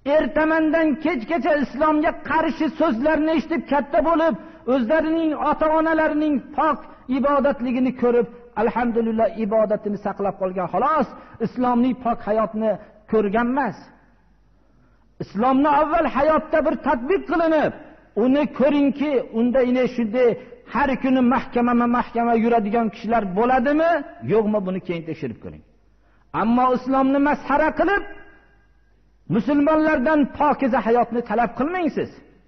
ertamandan kechgacha islomga qarshi so'zlarni eshitib katta bo'lib, o'zlarining ota-onalarining pok ibodatligini ko'rib, alhamdulillah ibodatini saqlab qolgan, xolos islomning pok hayotni ko'rgan emas. Islomni avval hayotda bir tatbiq qilinib, uni ko'ringki, unda shunday har kuni mahkama yuradigan kishilar bo'ladimi, yo'qmi, buni keyin tekshirib ko'ring. Ammo islomni masxara qilib, musulmonlardan pokiza hayotni talab qilmang siz.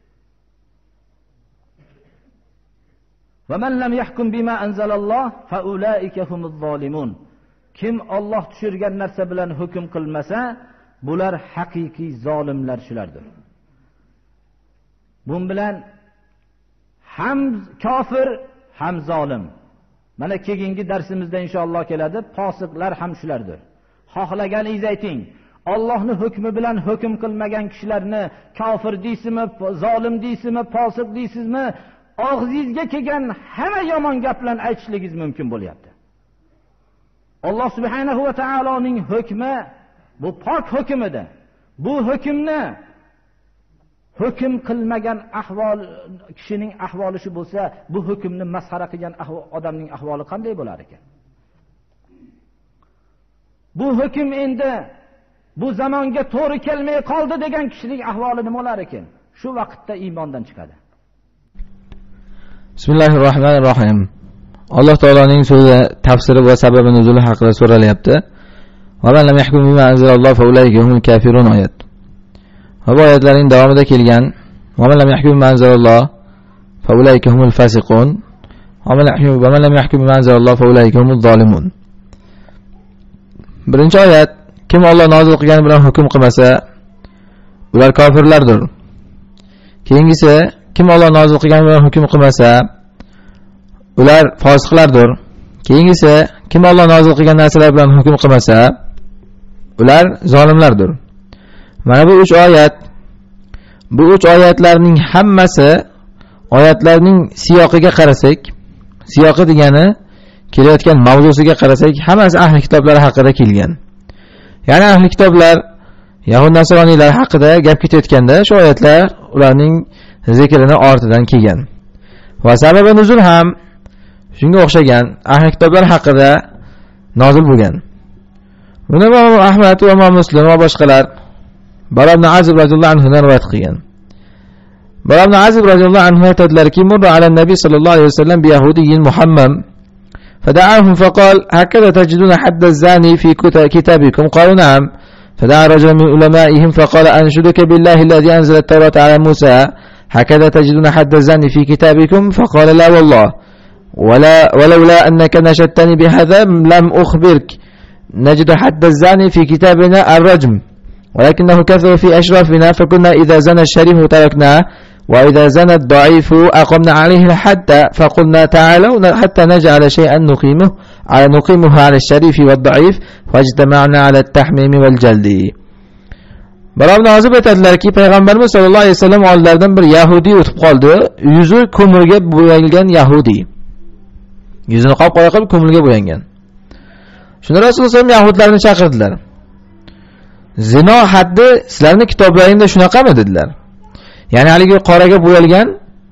Va man lam yahkum bima anzalalloh fa ulaika humuz zolimun. Kim Alloh tushirgan narsa bilan hukm qilmasa, bular haqiqiy zolimlar shulardir. Bun bilan ham kofir, ham zolim. Mana keyingi darsimizda inshaalloh keladi, fosiqlar ham shulardir. Xohlaganingizni ayting. Allohning hukmi bilan hukm qilmagan kishilarni kofir deysizmi, zolim deysizmi, fosiq deysizmi, og'zingizga kelgan hamma yomon gaplarni aytishligingiz mumkin bo'lyapti. Alloh subhanahu va taoloning hukmi bu pok hukmidir. Bu hukmni hukm qilmagan ahvol kishining ahvoli shu bo'lsa, bu hukmni masxara qilgan odamning ahvoli qanday bo'lar ekan? Bu hukm endi bu zamonga to'g'ri kelmay qoldi degan kishining ahvoli nima bo'lar ekan? Shu vaqtda iymondan chiqadi. Bismillahirrohmanirrohim. Alloh taoloning so'zi tafsiri va sababi nuzuli haqida so'ralyapti. Va man lam yahkum bima anzalallohu fa ulayka humul kafirun oyat. Va bu oyatlarning davomida kelgan va man lam yahkum bima anzalallohu fa ulayka humul fasiqun. Va man lam yahkum bima anzalallohu fa ulayka humuz zolimun. Birinchi oyat, kim Alloh nozil qilgani bilan hukm qilmasa, ular kofirlardir. Keyingisi, kim Alloh nozil qilgani bilan hukm qilmasa, ular fosiqlardir. Keyingisi, kim Alloh nozil qilgan narsalar bilan hukm qilmasa, ular zolimlardir. Mana bu 3 oyat, bu 3 oyatlarning hammasi oyatlarning siyoqiga qarasak, siyoqi degani kelayotgan mavzusiga qarasak, hammasi ahli kitoblar haqida kelgan. Ya'ni ahli kitoblar Yahud nasroniylar haqida gap ketayotganda shu oyatlar ularning zikrini ortidan kelgan. Va sababi nuzul ham shunga o'xshagan, ahli kitoblar haqida nozil bo'lgan. Buni Imom Ahmad va Imom Muslim va boshqalar Bara ibn Azib radhiyallohu anhu rivoyat qilgan. Bara ibn Azib radhiyallohu anhu aytadilarki, "Murra ala nabiy sallallohu alayhi vasallam bi yahudiyyin muhammam فدعاهم فقال هكذا تجدون حد الزاني في كتابكم قالوا نعم فدعا رجل من علمائهم فقال أنشدك بالله الذي أنزل التوراة على موسى هكذا تجدون حد الزاني في كتابكم فقال لا والله ولولا أنك نشدتني بهذا لم أخبرك نجد حد الزاني في كتابنا الرجم ولكنه كثر في أشرافنا فكنا إذا زنى الشريف تركناه وإذا زنى الضعيف أقمنا عليه الحد فقلنا تعالوا حتى نجعل شيئا نقيمه على الشريف والضعيف فاجتمعنا على التحميم والجلد. Bara ibn Azib aytadilarki, Payg'ambarimiz sollallohu alayhi vasallam oldilaridan bir Yahudi o'tib qoldi. Yuzi ko'mirga bo'yalgan Yahudi. Yuzini qop-qora qilib ko'mirga bo'yangan. Shunda Rasululloh sollallohu alayhi vasallam Yahudlarni chaqirdilar. Zino haddi sizlarning kitoblaringizda shunaqami dedilar. Ya'ni haligi qoraga bo'yalgan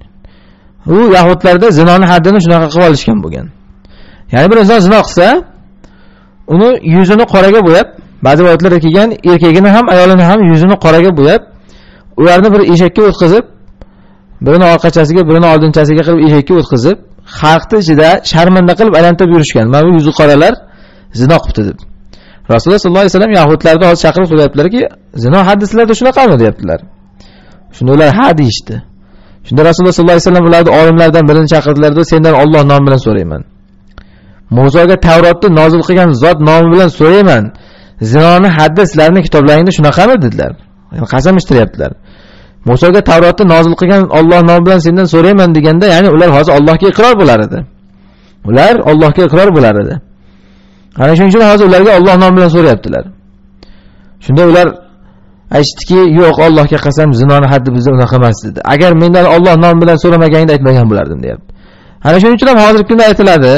u Yahudlarda zinoning haddini shunaqa qilib olishgan bo'lgan. Ya'ni bir inson zino qilsa, uni yuzini qoraga bo'yab, ba'zi rivoyatlarda kelgan, erkagini ham, ayolini ham yuzini qoraga bo'yab, ularni bir eshakka o'tkazib, birini orqachasiga, birini oldinchasiga qilib eshakka o'tkazib, xalqning ichida sharmanda qilib aylantirib yurishgan. Mana bu yuzi qoralar zino qilibdi deb. Rasululloh sollallohu alayhi vasallam Yahudlarni hozir chaqirib so'rayaptilarki, zino haddi sizlarda shunaqami deyaptilar. Shunda ular ha deyishdi. Shunda Rasululloh sollallohu alayhi vasallam ularni olimlardan birini chaqirdilar-da, sendan Alloh nomi bilan so'rayman. Musoga Tavrotni nozil qilgan zot nomi bilan so'rayman. Zinoni haddi sizlarning kitoblaringizda shunaqami dedilar. Ya'ni qasam ishtiryaptilar. Musoga Tavrotni nozil qilgan Alloh nomi bilan sendan so'rayman deganda, ya'ni ular hozir Allohga iqror bo'lar edi. Ular Allohga iqror bo'lar edi. Ana shuning uchun hozir ularga Alloh nomi bilan so'rayaptilar. Shunda ular aytishdiki, yo'q, Allohga qasam, zinoni haddi bizda unaqa emas dedi. Agar mendan Alloh nomi bilan so'ramaganingda aytmagan bo'lardim deyapti. Ana shuning uchun ham hozirgi kunda aytiladi,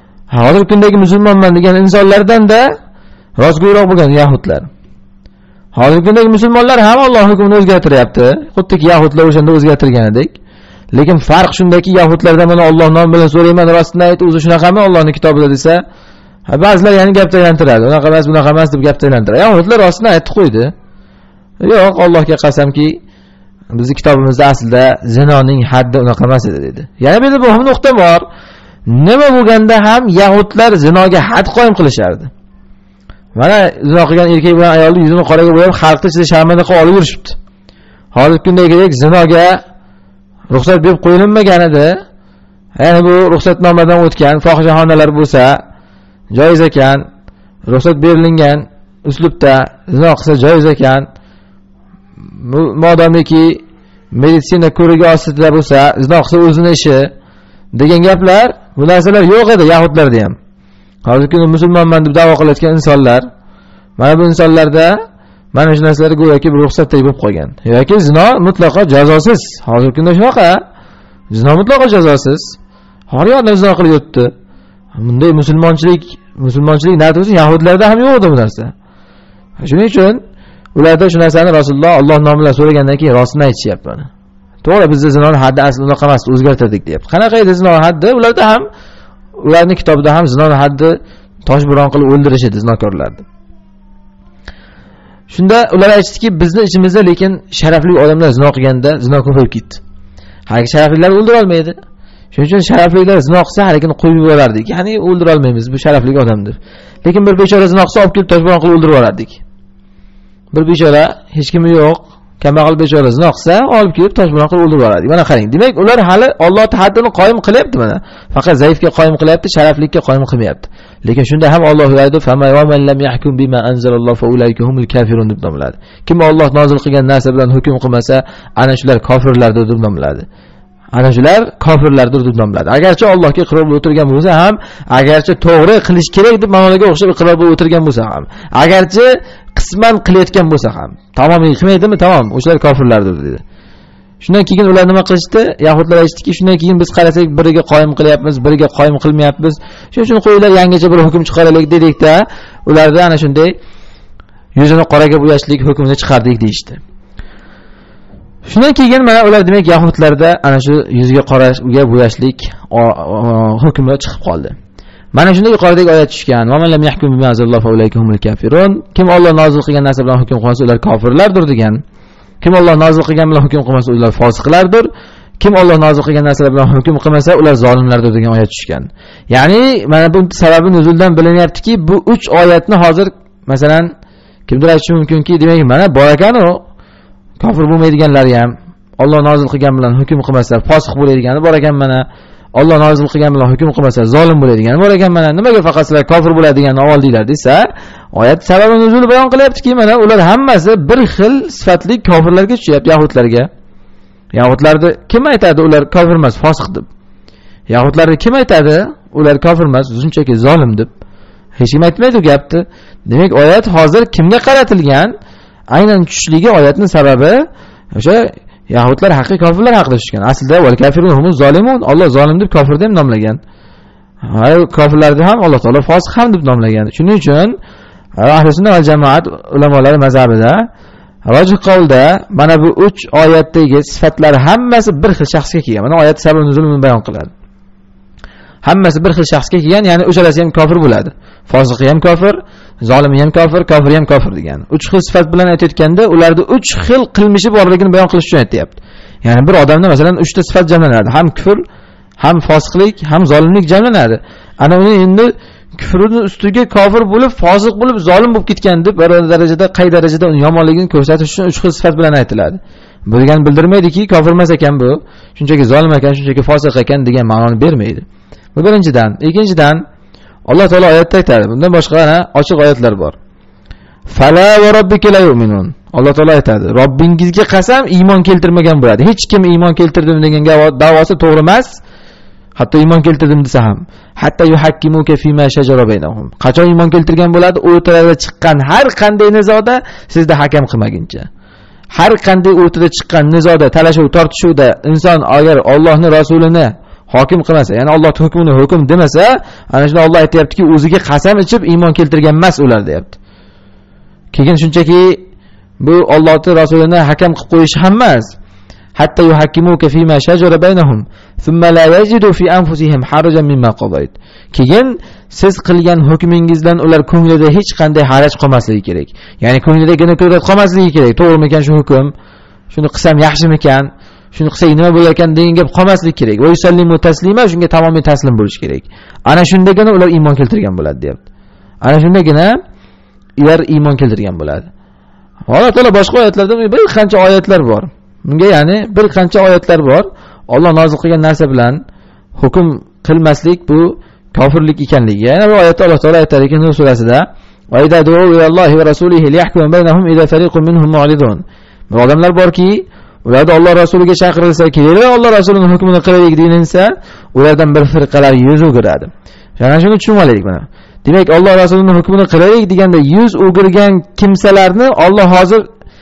hozirgi kundagi musulmonman degan insonlardan da rostgo'yroq bo'lgan Yahudlar. Hozirgi kundagi musulmonlar ham Alloh hukmini o'zgartiryapti. Xuddiki yahudlar o'shanda o'zgartirganidek. Lekin farq shundaki, yahudlardan mana Alloh nomi bilan so'rayman, rostini ayt, o'zi shunaqami Allohning kitobida desa, ba'zilar yana gapni aylantiradi. Unaqa emas, bunaqa emas deb gapni aylantiradi. Yahudlar rostini aytib qo'ydi. Yo'q, Allohga qasamki, bizning kitobimizda aslida zinoning haddi unaqa emas edi dedi. Yana bir muhim nuqta bor. Nima bo'lganda ham yahudlar zinoga had qo'yim qilishardi. Mana zino qilgan erkak bilan ayolni yuzini qoraga bo'yab, xalqni ichida sharmanda qilib olib yurishibdi. Hozirgi kundagidek zinoga ruxsat berib qo'yilmagan edi. Ya'ni bu ruxsatnomadan o'tgan fohishaxonalar bo'lsa joiz ekan, ruxsat berilgan uslubda zino qilsa joiz ekan. Modomiki meditsina ko'rigi ostida bo'lsa, zino qilsa o'zini ishi degan gaplar, bu narsalar yo'q edi yahudlarda ham. Hozirgi kunda musulmonman deb da'vo qilayotgan insonlar, mana bu insonlarda mana shu narsalar go'yoki bir ruxsatdek bo'lib qolgan. Yoki zino mutlaqo jazosiz. Hozirgi kunda shunaqa. Zino mutlaqo jazosiz. Har yoqda zino qilib yuribdi. Bunday musulmonchilik narsa yahudlarda ham yo'q edi bu narsa. Shuning uchun ularda shu narsani Rasululloh Alloh nomidan so'ragandan keyin rostini aytishyapti mana. To'g'ri, bizda zinoning haddi asli unaqa emas, o'zgartirdik deyapti. Qanaqa edi zino haddi? Ularda ham, ularning kitobida ham zinoning haddi toshbo'ron qilib o'ldirish edi zinokorlarni. Shunda ular aytishdiki, bizni ichimizda lekin sharafli odamlar zino qilganda zino ko'payib ketdi. Hali sharaflilar o'ldira olmaydi. Shuning uchun sharaflilar zino qilsa, halikini qo'yib yuborardik. Ya'ni o'ldira olmaymiz, bu sharafli odamdir. Lekin bir bechora zino qilsa, olib kelib toshbo'ron qilib o'ldirib yuborardik. Bir bechora hech kimi yo'q, kambag'al bechora zino qilsa, olib kelib toshbo'ron qilib o'ldirib yuborardik. Mana qarang. Demak, ular hali Alloh haddini qoyim qilyapti mana. Faqat zaifga qoyim qilyapti, sharaflikka qoyim qilmayapti. Lekin shunda ham Alloh aytadi, "Fama va man lam yahkum bima anzalallohu fa ulayka humul kafirun" deb nomladi. Kim Alloh nozil qilgan narsa bilan hukm qilmasa, ana shular kofirlardir deb nomladi. Ana shular kofirlardir deb nomladi. Agarchi Allohga iqror bo'lib o'tirgan bo'lsa ham, agarchi to'g'ri qilish kerak deb ma'nolarga o'xshab iqror bo'lib o'tirgan bo'lsa ham, agarchi qisman qilayotgan bo'lsa ham, tamomiy qilmaydimi? Tamom, o'shalar kofirlardir dedi. Shundan keyin ular nima qilishdi? Yahudlar aytishdiki, shundan keyin biz qarasak, biriga qoyim qilyapmiz, biriga qoyim qilmayapmiz. Shuning uchun qo'yinglar, yangicha bir hukm chiqaraylik dedikda, ularda ana shunday yuzini qoraga bo'yashlik hukmini chiqardik deydi. Shundan keyin mana ular demak yahudlarda ana shu yuziga qoraga bo'yashlik hukmi chiqib qoldi. Mana shunda yuqoridagi oyat tushgan. Va man lam yahkum bima anzalallohu fa ulayka humul kafirun. Kim Alloh nozil qilgan narsa bilan hukm qilsa, ular kofirlardir degan. Kim Alloh nozil qilgan bilan hukm qilmasa, ular fosiqlardir. Kim Alloh nozil qilgan narsalar bilan hukm qilmasa, ular zolimlardir degan oyat tushgan. Ya'ni mana bu sababi nuzuldan bilinyaptiki, bu 3 oyatni hozir masalan kimdir aytishi mumkinki, demak mana bor ekan u kofir bo'lmaydiganlar ham Alloh nozil qilgan bilan hukm qilmasa, fosiq bo'laydigani bor ekan mana. Alloh nozil qilgan bilan hukm qilmasa, zolim bo'laydigani bor ekan mana. Nimaga faqat sizlar kofir bo'ladiganini oldinglar desa, oyat sababi nuzul bayon qilyaptiki, mana ular hammasi bir xil sifatli kofirlarga tushyapti, yahudlarga. Yahudlarni kim aytadi ular kofir emas, fosiq deb? Yahudlarni kim aytadi ular kofir emas, shunchaki zolim deb? Hech kim aytmaydi bu gapni. Demak, oyat hozir kimga qaratilgan? Aynan tushishligi oyatning sababi o'sha yahudlar haqiqiy kofirlar haqida tushgan. Aslida val kafirun humuz zolimun. Alloh zolim deb kofir deb nomlagan. Kofirlarni ham Alloh taolo fosiq ham deb nomlagan. Shuning uchun ahli sunna va jamoat ulamolari mazhabida rojih qavlda mana bu 3 oyatdagi sifatlar hammasi bir xil shaxsga kelgan. Mana oyat sabab nuzulini bayon qiladi. Hammasi bir xil shaxsga kelgan, ya'ni o'shalasi ham kofir bo'ladi. Fosiqi ham kofir, zolimi ham kofir, kofiri ham kofir degan. 3 xil sifat bilan aytayotganda, ularda 3 xil qilmishi borligini bayon qilish uchun aytayapti. Ya'ni bir odamda masalan 3 ta sifat jamlanadi. Ham kufr, ham fosiqlik, ham zolimlik jamlanadi. Ana uni endi kufrning ustiga kofir bo'lib, fosiq bo'lib, zolim bo'lib ketgan deb bir darajada, qay darajada uni yomonligini ko'rsatish uchun 3 xil sifat bilan aytiladi. Bu degani bildirmaydiki, kofir emas ekan bu, shunchaki zolim ekan, shunchaki fosiq ekan degan ma'noni bermaydi. Bu birinchidan. Ikkinchidan, Alloh taolo oyatda aytadi. Bundan boshqa ana ochiq oyatlar bor. Fala va robbika la yu'minun. Alloh taolo aytadi. Robbingizga qasam iymon keltirmagan bo'ladi. Hech kim iymon keltirdim degan da'vosi to'g'ri emas. Hatto iymon keltirdim desa ham. Hatta yuhakkimuka fima shajara baynahum. Qachon iymon keltirgan bo'ladi? O'rtada chiqqan har qanday nizoda sizda hakam qilmaguncha. Har qanday o'rtada chiqqan nizoda, talashuv, tortishuvda inson agar Allohning rasulini hokim qilmasa, ya'ni Alloh hukmini hukm demasa, ana shunda Alloh aytayaptiki, o'ziga qasam ichib iymon keltirgan emas ular deyapti. Keyin shunchaki Bu Allohning rasulini hakam qilib qo'yish ham emas. Hatta yuhakkimuka fima shajara baynahum thumma la yajidu fi anfusihim harajan mimma qadayt. Keyin siz qilgan hukmingizdan ular ko'nglida hech qanday haraj qolmasligi kerak. Ya'ni ko'nglidagina ko'rib qolmasligi kerak. To'g'rimikan shu hukm? Shuni qilsam yaxshimikan? Shuni qilsak nima bo'lar ekan degan gap qolmasligi kerak. Va yusallimu taslima, shunga tamomiy taslim bo'lish kerak. Ana shundagina ular iymon keltirgan bo'ladi, deyapti. Ana shundagina ular iymon keltirgan bo'ladi. Alloh taolo boshqa oyatlarda bir qancha oyatlar bor. Bunga ya'ni bir qancha oyatlar bor. Alloh nozil qilgan narsa bilan hukm qilmaslik bu kofirlik ekanligi. Yana bir oyatda Alloh taolo aytar ekan Nur surasida: "Va idza du'u ilallohi va rasulihi liyahkum baynahum idza fariqun minhum mu'ridun." Bu odamlar borki, ularda Alloh rasuliga chaqirilsa, kelinglar Alloh rasulining hukmini qilaylik deyilsa, ulardan bir firqalar yuz o'giradi. Yana shuni tushunib olaylik mana. Demak, Alloh rasulining hukmini qilaylik deganda yuz o'girgan kimsalarni Alloh hozir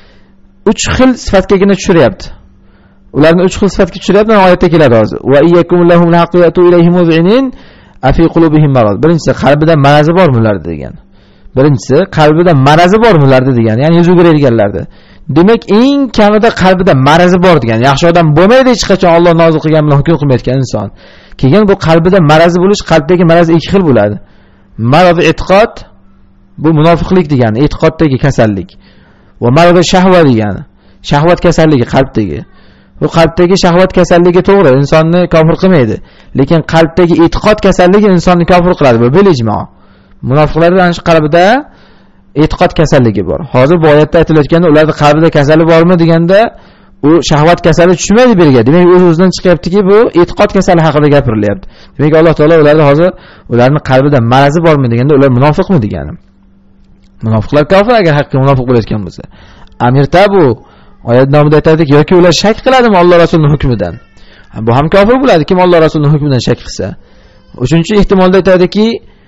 3 xil sifatgagina tushiryapti. Ularni 3 xil sifatga tushiryapti, oyatda keladi hozir. Va iyyakum lahum laqiyatu ilayhim muz'inin afi qulubihim marad. Birinchisi qalbida marazi bormi ularda degan. Birinchisi qalbida marazi bormi ularda degan, ya'ni yuz o'girganlarda. Demak, eng kamida qalbida marazi bor degan. Yaxshi odam bo'lmaydi hech qachon Alloh nozil qilgan bilan hukm qilmayotgan inson. Keyin bu qalbida marazi bo'lish, qalbdagi maraz ikki xil bo'ladi. Marad e'tiqod bu munofiqlik degani, e'tiqoddagi kasallik. Va marad shahva degani, shahvat kasalligi qalbdagi. Bu qalbdagi shahvat kasalligi to'g'ri, insonni kofir qilmaydi. Lekin qalbdagi e'tiqod kasalligi insonni kofir qiladi. Bu bil-ijmo. Munofiqlarning shu qalbida e'tiqod kasalligi bor. Hozir bu oyatda aytilayotganda ularning qalbida kasali bormi deganda u shahvat kasali tushmaydi birga. Demak, o'z-o'zidan chiqyaptiki, bu e'tiqod kasali haqida gapirilyapti. Demak, Alloh taolo ularni hozir ularning qalbida marazi bormi deganda ular munofiqmi degani. Munofiqlar kofir agar haqiqiy munofiq bo'layotgan bo'lsa. Amir Tabu oyat nomida aytadiki, yoki ular shak qiladimi Alloh rasulining hukmidan? Bu ham kofir bo'ladi kim Alloh rasulining hukmidan shak qilsa. Uchinchi ehtimolda aytadiki,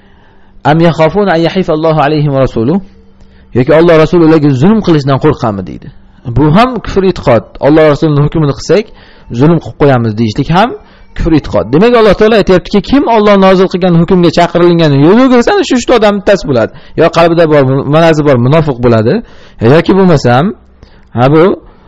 am yakhafuna an yahifa Allohu alayhim va rasuluhu, yoki Alloh rasuli ularga zulm qilishdan qo'rqami deydi. Bu ham kufr e'tiqod. Alloh rasulining hukmini qilsak, zulm qilib qo'yamiz deyishlik ham kufr e'tiqod. Demak, Alloh taolo aytayaptiki, kim Alloh nozil qilgan hukmga chaqirilganini yo'l o'girsa, shu odam bittasi bo'ladi. Yo qalbida bor, manazi bor, munofiq bo'ladi, yoki bo'lmasam, bu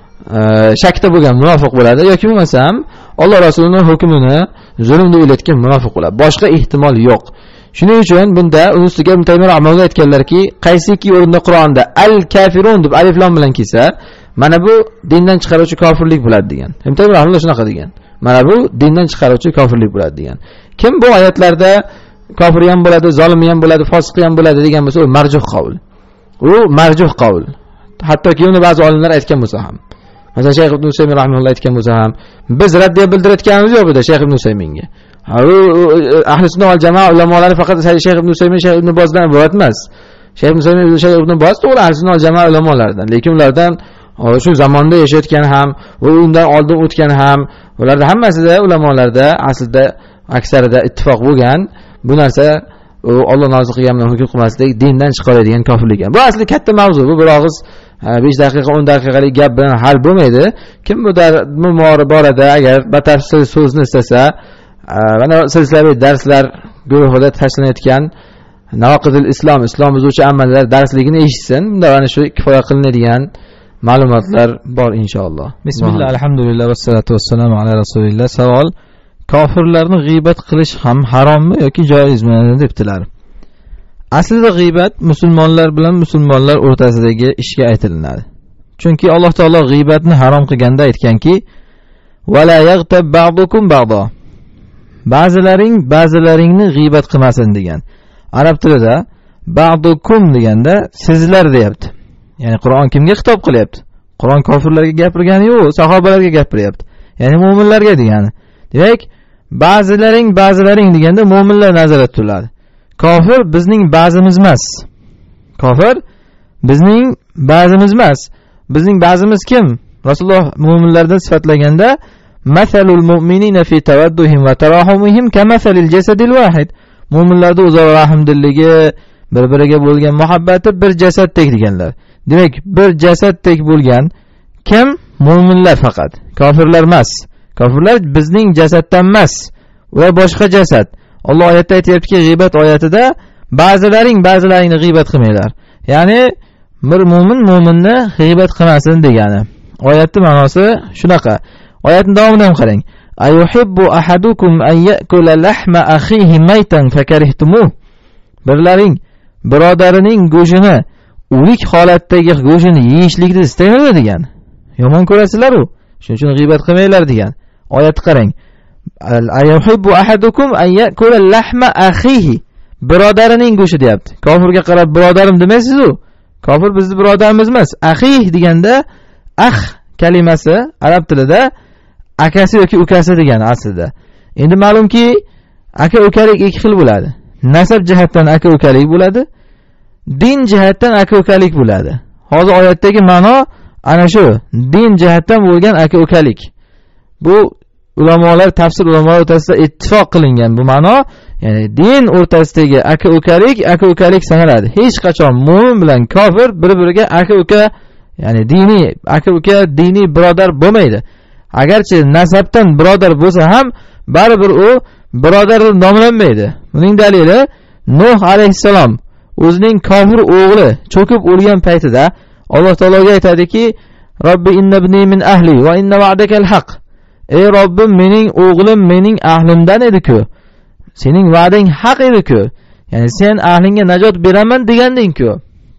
shakda bo'lgan munofiq bo'ladi, yoki bo'lmasam Alloh rasulining hukmini zulmni o'ylayotgan munofiq bo'ladi. Boshqa ehtimol yo'q. Shuning uchun bunda ustiga Ibn Taymiyo rahimahulloh aytganlarki, qaysiki o'rinda Qur'onda al-kafirun deb alif lam bilan kelsa, mana bu dindan chiqaruvchi kofirlik bo'ladi degan. Ibn Taymiyo rahimahulloh shunaqa degan. Mana bu dindan chiqaruvchi kofirlik bo'ladi degan. Kim bu oyatlarda kofir ham bo'ladi, zolim ham bo'ladi, fosiq ham bo'ladi degan bo'lsa, u marjuh qavl. U marjuh qavl. Hattoki uni ba'zi olimlar aytgan bo'lsa ham. Masalan, Shayx Ibn Usaymin rahimahulloh aytgan bo'lsa ham, biz raddiya bildirayotganimiz yo'q bu Shayx Ibn Usayminga. Ahli sunnah val jamoa ulamolari faqat Shayx Ibn Usaymin, Shayx Ibn Bozdan iborat emas. Shayx Ibn Usaymin, Shayx Ibn Boz to'g'ri ahli sunnah val jamoa ulamolaridan. Lekin ulardan shu zamonda yashayotgan ham va undan oldin o'tgan ham, ularda hammasida ulamolarda aslida aksarida ittifoq bo'lgan. Bu narsa Alloh nozil qilgan bilan hukm qilmaslik dindan chiqaradigan kofirlik. Bu asli katta mavzu. Bu bir og'iz 5 daqiqa 10 daqiqalik gap bilan hal bo'lmaydi. Kim bu borada agar batafsil so'zni istasa, mana silsilaviy darslar guruhida tashlanayotgan Navoqidul Islom, islom buzuvchi amallar darsligini eshitsin. Bunda mana shu kifoya qilinadigan ma'lumotlar bor inshaalloh. Bismillah, alhamdulillah va salatu vassalamu ala rasulillah. Savol: kofirlarni g'iybat qilish ham harommi yoki joizmi debdilar. Aslida g'iybat musulmonlar bilan musulmonlar o'rtasidagi ishga aytilinadi. Chunki Alloh taolo g'iybatni harom qilganda aytganki: "Va la yaghtab ba'dukum ba'do." Ba'zilaringni g'iybat qilmasin degan. Arab tilida ba'dukum deganda sizlar deyapti. Ya'ni Qur'on kimga xitob qilyapti? Qur'on kofirlarga gapirgani yo'q, sahobalarga gapiryapti. Ya'ni mu'minlarga degani. Demak, ba'zilaring deganda mu'minlar nazarda tutiladi. Kofir bizning ba'zimiz emas. Kofir bizning ba'zimiz emas. Bizning ba'zimiz kim? Rasululloh mu'minlardan sifatlaganda masalul mu'minina fi tawadduhim va tarahumihim kamasalil jasadil wahid. Mu'minlarda o'zaro rahmdilligi, bir-biriga bo'lgan muhabbati bir jasaddek deganlar. Demak, bir jasaddek bo'lgan kim? Mu'minlar faqat. Kofirlar emas. Kofirlar bizning jasaddan emas. Ular boshqa jasad. Alloh oyatda aytayaptiki, g'iybat oyatida ba'zilaringni g'iybat qilmanglar. Ya'ni bir mo'minni g'iybat qilmasin degani. Oyatning ma'nosi shunaqa. Oyatning davomida ham qarang. Ayuhibbu ahadukum an ya'kula lahma akhihi maytan fakarihtumuh. Birlaring birodarining go'shini, o'lik holatdagi go'shini yeyishlikni istaymi degan. Yomon ko'rasizlar u. Shuning uchun g'iybat qilmanglar degan. Oyatni qarang. Ayuhibbu ahadukum an ya'kula lahma akhihi. Birodarining go'shi deyapti. Kofirga qarab birodarim demaysiz-ku. Kofir bizning birodarimiz emas. Axih deganda kalimasi arab tilida akasi yoki ukasi degani aslida. Endi ma'lumki, aka-ukalik ikki xil bo'ladi. Nasab jihatdan aka-ukalik bo'ladi, din jihatdan aka-ukalik bo'ladi. Hozir oyatdagi ma'no ana shu, din jihatdan bo'lgan aka-ukalik. Bu ulamolar, tafsir ulamolari o'rtasida ittifoq qilingan bu ma'no, ya'ni din o'rtasidagi aka-ukalik sanaladi. Hech qachon mu'min bilan kofir bir-biriga aka-uka, ya'ni diniy aka-uka, diniy birodar bo'lmaydi. Agarchi nasabdan birodar bo'lsa ham baribir u birodar nomlanmaydi. Buning dalili Nuh alayhissalom o'zining kofir o'g'li cho'kib o'lgan paytida Alloh taologa aytadiki: "Robbi inna ibni min ahli va inna va'dakal haq." Ey Robbim, mening o'g'lim mening ahlimdan edi-ku. Sening va'dang haq edi-ku. Ya'ni sen ahlingga najot beraman deganding-ku.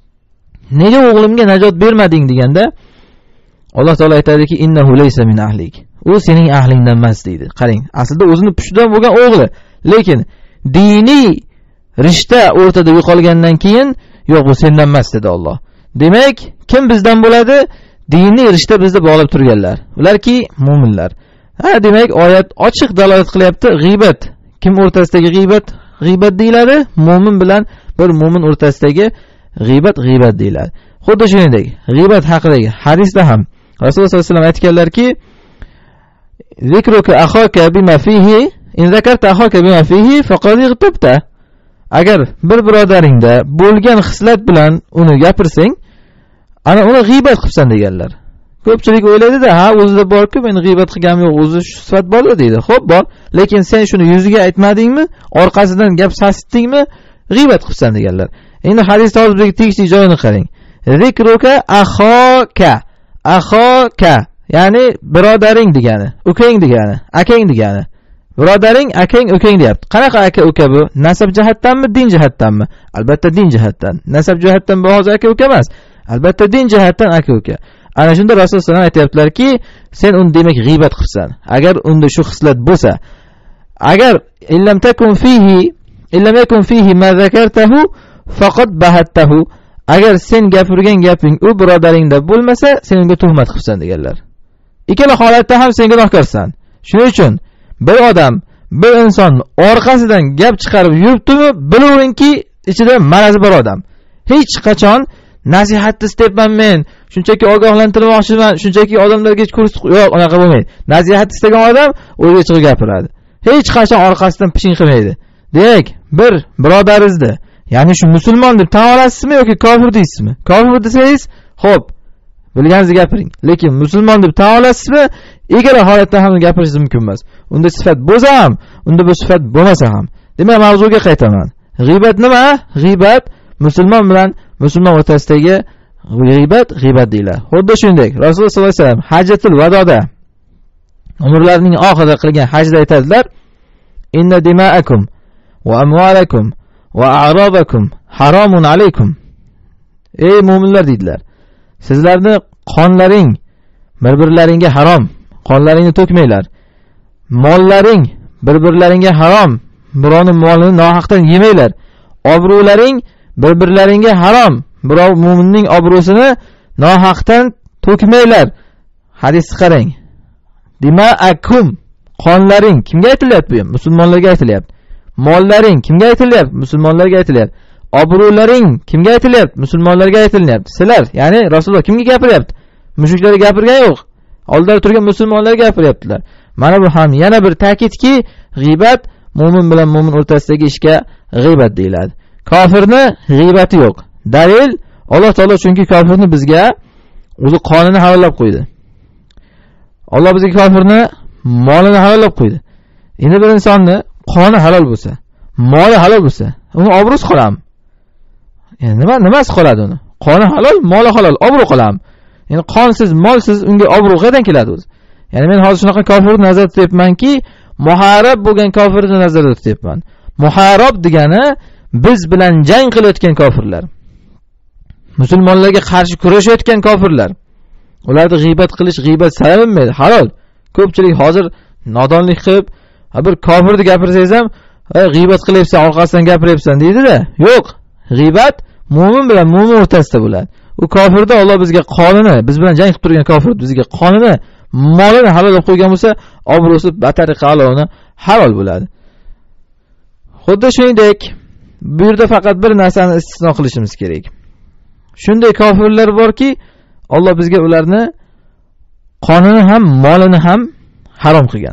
Nega o'g'limga najot bermading deganda Alloh taolo aytadiki: "Innahu laysa min ahlik." U sening ahlingdan emas deydi. Qarang, aslida o'zini pushtidan bo'lgan o'g'li, lekin diniy rishta o'rtada yo'qolgandan keyin yo'q, bu sendan emas dedi Alloh. Demak, kim bizdan bo'ladi? Diniy rishta bizni bog'lab turganlar. Ularki mu'minlar. Demak, oyat ochiq dalolat qilyapti. G'iybat kim o'rtasidagi g'iybat? G'iybat deyiladi. Mu'min bilan bir mu'min o'rtasidagi g'iybat deyiladi. Xuddi shuningdek, g'iybat haqidagi hadisda ham Rasululloh sollallohu alayhi vasallam aytganlarki: "Zikruka akhaka bima fihi, in zakarta akhaka bima fihi faqad igtabta." Agar bir birodaringda bo'lgan xislat bilan uni gapirsang, ana uni g'iybat qilibsan deganlar. Ko'pchilik o'ylaydi-da, o'zida bor-ku, men g'iybat qilganim yo'q, o'zi shu sifat bor deydi. Xo'p, bor, lekin sen shuni yuziga aytmadingmi, orqasidan gap sasitdingmi, g'iybat qilibsan deganlar. Endi hadisda hozir bizga tegishli joyini qarang. Zikruka akhaka, ya'ni birodaring degani, ukang degani, akang degani. Birodaring, akang, ukang deyapti. Qanaqa aka-uka bu? Nasab jihatdanmi, din jihatdanmi? Albatta din jihatdan. Nasab jihatdan bu hozir aka-uka emas. Albatta din jihatdan aka-uka. Ana shunda Rasululloh sollallohu alayhi vasallam aytayaptilarki, sen uni demak g'iybat qilsan. Agar unda shu xislat bo'lsa, agar illam yakun fihi ma zakartahu faqat bahattahu. Agar sen gapirgan gaping u birodaringda bo'lmasa, sen unga tuhmat qilsan deganlar. Ikkala holatda ham sen gunohkorsan. Shuning uchun bir inson orqasidan gap chiqarib yuribdimi, bilaverinki ichida marazi bor odam. Hech qachon nasihatni istayman men, shunchaki ogohlantirmoqchiman, shunchaki odamlarga yo'q, unaqa bo'lmaydi. Nasihat istagan odam o'ziga chiqib gapiradi. Hech qachon orqasidan pishin qilmaydi. Demak, bir birodaringizni, ya'ni shu musulmon deb tan olasizmi yoki kofir deysizmi? Kofir desangiz, xo'p, bilganingizni gapiring. Lekin musulmon deb tan olasizmi? Ikkala holatda ham gapirishingiz mumkin emas. Unda sifat bo'lsa ham, unda bu sifat bo'lmasa ham. Demak, mavzuga qaytaman. G'iybat nima? G'iybat musulmon bilan musulmon o'rtasidagi g'iybat deyiladi. Xuddi shuningdek, Rasululloh sollallohu alayhi vasallam Hajjatul Vadoda umrlarining oxirida qilgan hajda aytadilar: "Inna dima'akum va amwalakum va a'radakum haramun alaykum." Ey mu'minlar dedilar, sizlarni qonlaring bir-birlaringga harom. Qonlaringni to'kmanglar. Mollaring bir-birlaringga harom. Birovning molini nohaqdan yemanglar. Obro'laring bir-birlaringga harom. Birov mu'minning obro'sini nohaqdan to'kmanglar. Hadisni qarang. Dima'akum, qonlaring kimga aytilyapti bu? Musulmonlarga aytilyapti. Mollaring kimga aytilyapti? Musulmonlarga aytilyapti. Obro'laring kimga aytilyapti? Musulmonlarga aytilyapti. Sizlar, ya'ni Rasululloh kimga gapiryapti? Mushriklarga gapirgan yo'q. Oldida turgan musulmonlarga gapiryaptilar. Mana bu ham yana bir ta'kidki, g'iybat mu'min bilan mu'min o'rtasidagi ishga g'iybat deyiladi. Kofirni g'iybat yo'q. Dalil Alloh taolo, chunki kofirni bizga o'zi qonini halollab qo'ydi. Alloh bizga kofirni molini halollab qo'ydi. Endi bir insonni qoni halol bo'lsa, moli halol bo'lsa, uni obro'si qoladimi? Ya'ni nimasi qoladi uni? Qoni halol, moli halol, obro' qilam. Ya'ni qonsiz, molsiz unga obro' qayerdan keladi o'zi? Ya'ni men hozir shunaqa kofirni nazarda tutyapmanki, muharib bo'lgan kofirni nazarda tutyapman. Muharib degani biz bilan jang qilayotgan kofirlar. Musulmonlarga qarshi kurashayotgan kofirlar. Ularni g'iybat qilish g'iybat sanalmaydi, halol. Ko'pchilik hozir nodonlik qilib, bir kofirni gapirsangiz ham, g'iybat qilyapsan, orqasidan gapiryapsan deydi-da. Yo'q, g'iybat mu'min bilan mu'min o'rtasida bo'ladi. U kofirda Alloh bizga qonini, biz bilan jang qilib turgan kofir bizga qonini, molini halol qilib qo'ygan bo'lsa, obro'si batariqa aloni halol bo'ladi. Xuddi shuningdek, bu yerda faqat bir narsani istisno qilishimiz kerak. Shunday kofirlar borki, Alloh bizga ularni qonini ham, molini ham harom qilgan.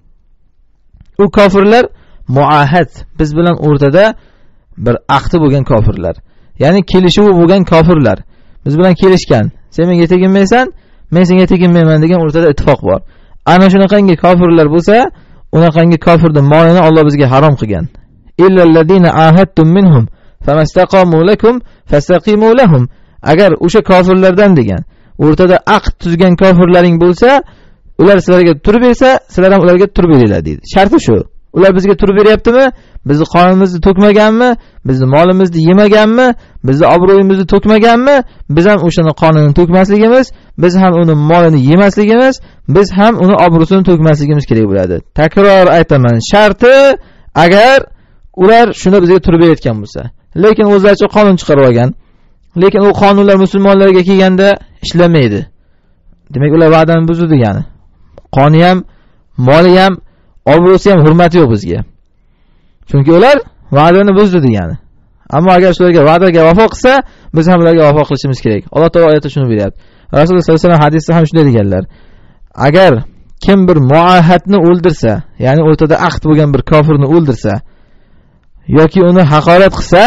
U kofirlar muahad, biz bilan o'rtada bir aqdi bo'lgan kofirlar. Ya'ni kelishuv bo'lgan kofirlar. Biz bilan kelishgan. Sen menga teginmaysan, men senga teginmayman degan o'rtada ittifoq bor. Ana shunaqangi kofirlar bo'lsa, unaqangi kofirning molini Alloh bizga harom qilgan. Illallazina ahadtum minhum famastaqamu lakum fastaqimu lahum. Agar o'sha kofirlardan degan o'rtada aqd tuzgan kofirlaring bo'lsa, ular sizlarga turib bersa, sizlar ham ularga turib beringlar deydi. Sharti shu. Ular bizga turib beryaptimi? Bizni qonimizni to'kmaganmi? Bizni molimizni yemaganmi? Bizni obro'yimizni to'kmaganmi? Biz ham o'shani qonini to'kmasligimiz, biz ham uni molini yemasligimiz, biz ham uni obro'sini to'kmasligimiz kerak bo'ladi. Takror aytaman, sharti agar ular shuni bizga turib berayotgan bo'lsa. Lekin o'zlaricha qonun chiqarib olgan. Lekin u qonunlar musulmonlarga kelganda ishlamaydi. Demak, ular va'dani buzdi degani. Qoni ham, moli ham, obro'si ham, hurmati yo'q bizga. Chunki ular va'dani buzdi degani. Ammo agar shularga va'daga vafo qilsa, biz ham ularga vafo qilishimiz kerak. Alloh taolo oyatda shuni beryapti. Rasululloh sollallohu alayhi vasallam hadisda ham shunday deganlar. Agar kim bir muahadni o'ldirsa, ya'ni o'rtada aqd bo'lgan bir kofirni o'ldirsa yoki uni haqorat qilsa,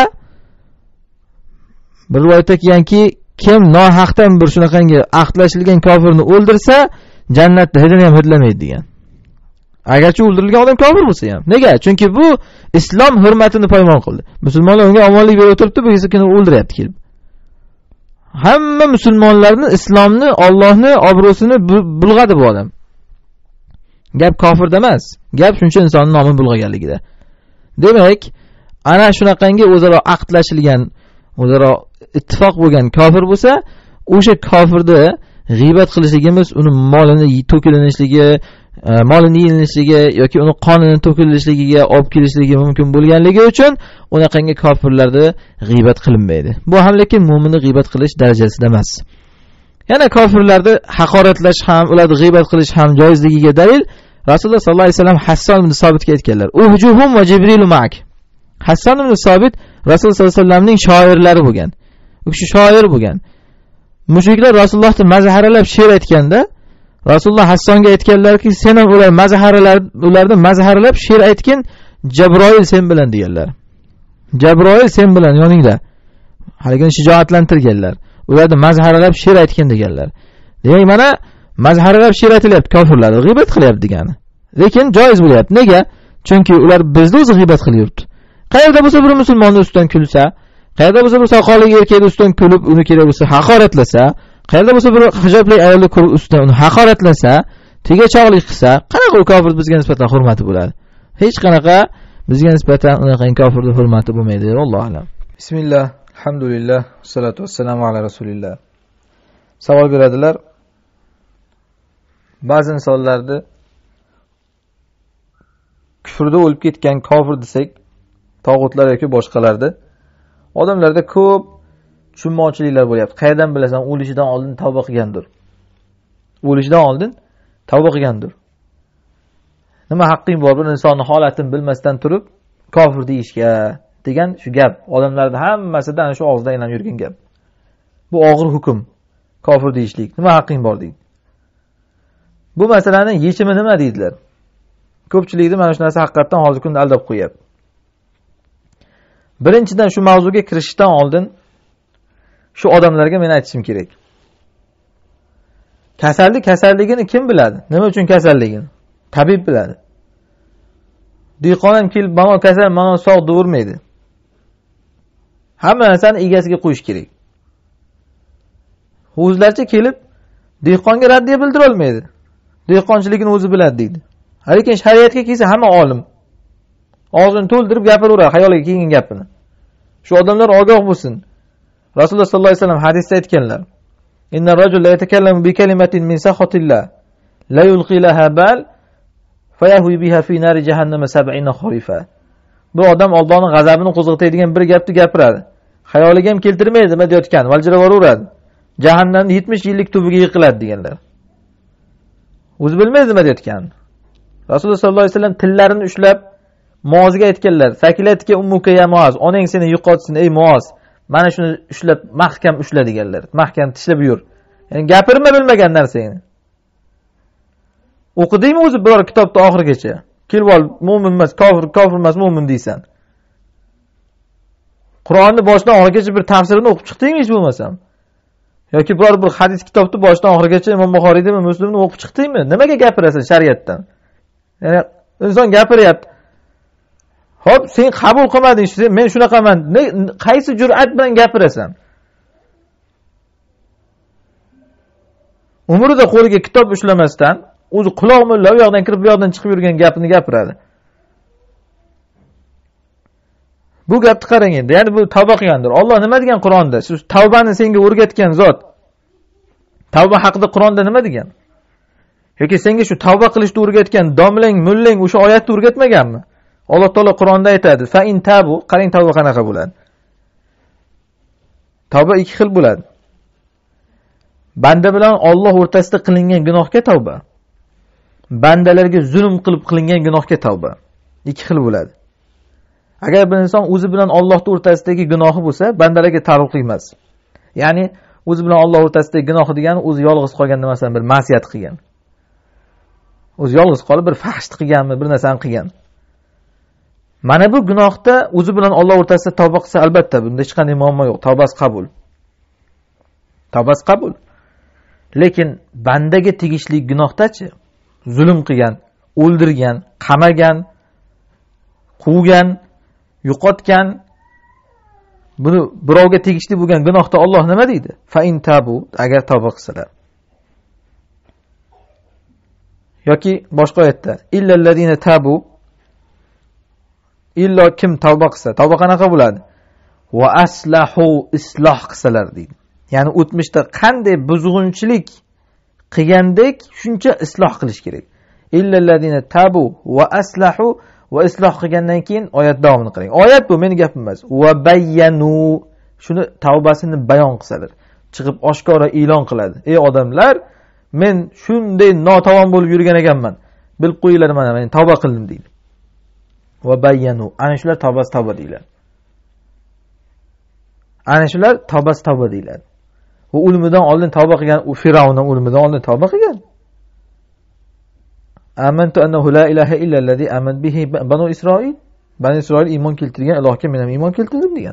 bir rivoyatda kelganki, kim nohaqdan bir shunaqangi aqdlashilgan kofirni o'ldirsa, jannatda hidini ham hidlamaydi degan. Agarchi o'ldirilgan odam kofir bo'lsa ham. Nega? Chunki bu islom hurmatini poymol qildi. Musulmonlar unga omonlik berib o'tiribdi, bu esa o'ldiryapti kelib. Hamma musulmonlarni, islomni, Allohni obro'sini bulg'adi bu odam. Gap kofirda emas, gap shuncha insonning nomini bulg'aganligida. Demak, ana shunaqangi o'zaro aqdlashilgan, o'zaro ittifoq bo'lgan kofir bo'lsa, o'sha kofirni g'iybat qilishligimiz, uni molini to'kilishligi, molini yeyilishligi yoki uni qonini to'kilishligiga olib kelishligi mumkin bo'lganligi uchun unaqangi kofirlarni g'iybat qilinmaydi. Bu ham lekin mu'minni g'iybat qilish darajasida emas. Yana kofirlarni haqoratlash ham, ularni g'iybat qilish ham joizligiga dalil Rasululloh sollallohu alayhi vasallam Hasson ibn Sobitga aytganlar. Uhjuhum va Jibril ma'ak. Hasson ibn Sobit Rasululloh sollallohu alayhi vasallamning shoirlari bo'lgan. U kishi shoir bo'lgan. Mushriklar Rasulullohni mazharalab she'r aytganda, Rasululloh Hassonga aytganlarki, sen ham ularni mazharalab she'r aytgin, Jabroil sen bilan deganlar. Jabroil sen bilan yoningda. Haligini shijoatlantirganlar. Ularni mazharalab she'r aytgin deganlar. Demak, mana mazharalab she'r aytilyapti, kofirlarni g'iybat qilyapti degani. Lekin joiz bo'lyapti. Nega? Chunki ular bizni o'zi g'iybat qilib yuribdi. Qayerda bo'lsa bir musulmonni ustidan kulsa, qayerda bo'lsa bir soqolli erkakni ustidan kulib, uni kerak bo'lsa haqoratlasa, qayerda bo'lsa bir hijobli ayolni ko'rib ustidan uni haqoratlasa, tegajog'lik qilsa, qanaqa u kofir bizga nisbatan hurmati bo'ladi? Hech qanaqa bizga nisbatan unaqa kofirning hurmati bo'lmaydi. Alloh alam. Bismillah, alhamdulillah, salatu vassalamu ala rasulillah. Savol beradilar. Ba'zi insonlarni kufrda o'lib ketgan kofir desak, tog'utlar yoki boshqalarni odamlarda ko'p tushunmovchiliklar bo'lyapti. Qayerdan bilasan, o'lishidan oldin tavba qilgandir. O'lishidan oldin tavba qilgandir. Nima haqqing bor bir insonning holatini bilmasdan turib kofir deyishga degan shu gap. Odamlarning hammasida ana shu og'izdan aylanib yurgan gap. Bu og'ir hukm. Kofir deyishlik. Nima haqqing bor deydi. Bu masalaning yechimi nima deydilar? Ko'pchilikni mana shu narsa haqiqatan hozir kunda aldab qo'yapti. Birinchidan shu mavzuga kirishdan oldin shu odamlarga men aytishim kerak. Kasalligini kim biladi? Nima uchun kasalligini? Tabib biladi. Dehqon ham kelib, "Mana kasal, mana sog' devermaydi." Hamma narsani egasiga qo'yish kerak. O'zlaricha kelib dehqonga raddiya bildira olmaydi. Dehqonchiligini o'zi biladi deydi. Lekin shariatga kelsa hamma olim. Og'zini to'ldirib gapiraveradi xayoliga kelgan gapini. Shu odamlar ogoh bo'lsin. Rasululloh sollallohu alayhi vasallam hadisda aytganlar: "Inna rajul la yatakallamu bi kalimatin min sakhatillah la yulqi laha bal fayahwi biha fi nari jahannam 70 kharifa." Bu odam Allohning g'azabini qo'zg'atadigan bir gapni gapiradi. Xayoliga ham keltirmaydi nima deyotgan, valjiraveradi. Jahannamning 70 yillik tubiga yiqiladi deganlar. O'zi bilmaydi nima deyotgan. Rasululloh sollallohu alayhi vasallam tillarini ushlab Muozga aytganlar: "Sakilatga ummuka ya Muoz, onang seni yo'qotsin ey Muoz. Mana shuni ushlab mahkam ushla" deganlar. Mahkam tishlab yur. Ya'ni gapirma bilmagan narsangni. O'qidingmi o'zi biror kitobni oxirigacha? Kelib ol, mu'min emas, kofir emas, mu'min deysan. Qur'onni boshidan oxirigacha bir tafsirini o'qib chiqdingmi hech bo'lmasam? Yoki biror bir hadis kitobni boshidan oxirigacha Imom Buxoriydami, Muslimni o'qib chiqdingmi? Nimaga gapirasan shariatdan? Ya'ni inson gapiryapti. Hop, sen qabul qilmading, men shunaqaman. Qaysi jur'at bilan gapirasan? Umrida qo'liga kitob ushlamasdan, o'zi quloq mulla u yoqdan kirib bu yoqdan chiqib yurgan gapini gapiradi. Bu gapni qarang endi. Ya'ni bu tavba qilgandir. Alloh nima degan Qur'onda? Shu tavbani senga o'rgatgan zot. Tavba haqida Qur'onda nima degan? Yoki senga shu tavba qilishni o'rgatgan domlang, mullang o'sha oyatni o'rgatmaganmi? Alloh taolo Qur'onda aytadi: "Fa in tabu", qarang tavba qanaqa bo'ladi. Tavba ikki xil bo'ladi. Banda bilan Alloh o'rtasida qilingan gunohga tavba. Bandalarga zulm qilib qilingan gunohga tavba. Ikki xil bo'ladi. Agar bir inson o'zi bilan Alloh o'rtasidagi gunohi bo'lsa, bandalarga taalluqli emas. Ya'ni o'zi bilan Alloh o'rtasidagi gunohi degani o'zi yolg'iz qolganda masalan bir ma'siyat qilgan. O'zi yolg'iz qolib bir fahsh qilganmi, bir narsani qilgan. Mana bu gunohda o'zi bilan Alloh o'rtasida tavba qilsa, albatta bunda hech qanday muammo yo'q. Tavbasi qabul. Tavbasi qabul. Lekin bandaga tegishli gunohdachi, zulm qilgan, o'ldirgan, qamagan, quvgan, yo'qotgan, buni birovga tegishli bo'lgan gunohda Alloh nima deydi? Fa in tabu, agar tavba qilsalar. Yoki boshqa oyatda illallazina tabu, illo kim tavba qilsa, tavba qanaqa bo'ladi? Va aslahu, isloh qilsalar deydi. Ya'ni o'tmishda qanday buzg'unchilik qilgandek shuncha isloh qilish kerak. Illallazina tabu va aslahu, va isloh qilgandan keyin oyat davomini qarang. Oyat bu meni gapim emas. Va bayyanu, shuni tavbasini bayon qilsalar, chiqib oshkora e'lon qiladi. Ey odamlar, men shunday notavon bo'lib yurgan ekanman. Bilib qo'yinglar, mana men tavba qildim deydi. Va bayyanu, ana shular tavbasi tavba deyiladi. Ana shular tavbasi tavba deyiladi. U o'limidan oldin tavba qilgan, u Firavnning o'limidan oldin tavba qilgan. Amantu annahu la ilaha illa allazi aman bihi banu Isroil. Banu Isroil iymon keltirgan Allohga men ham iymon keltirdim degan.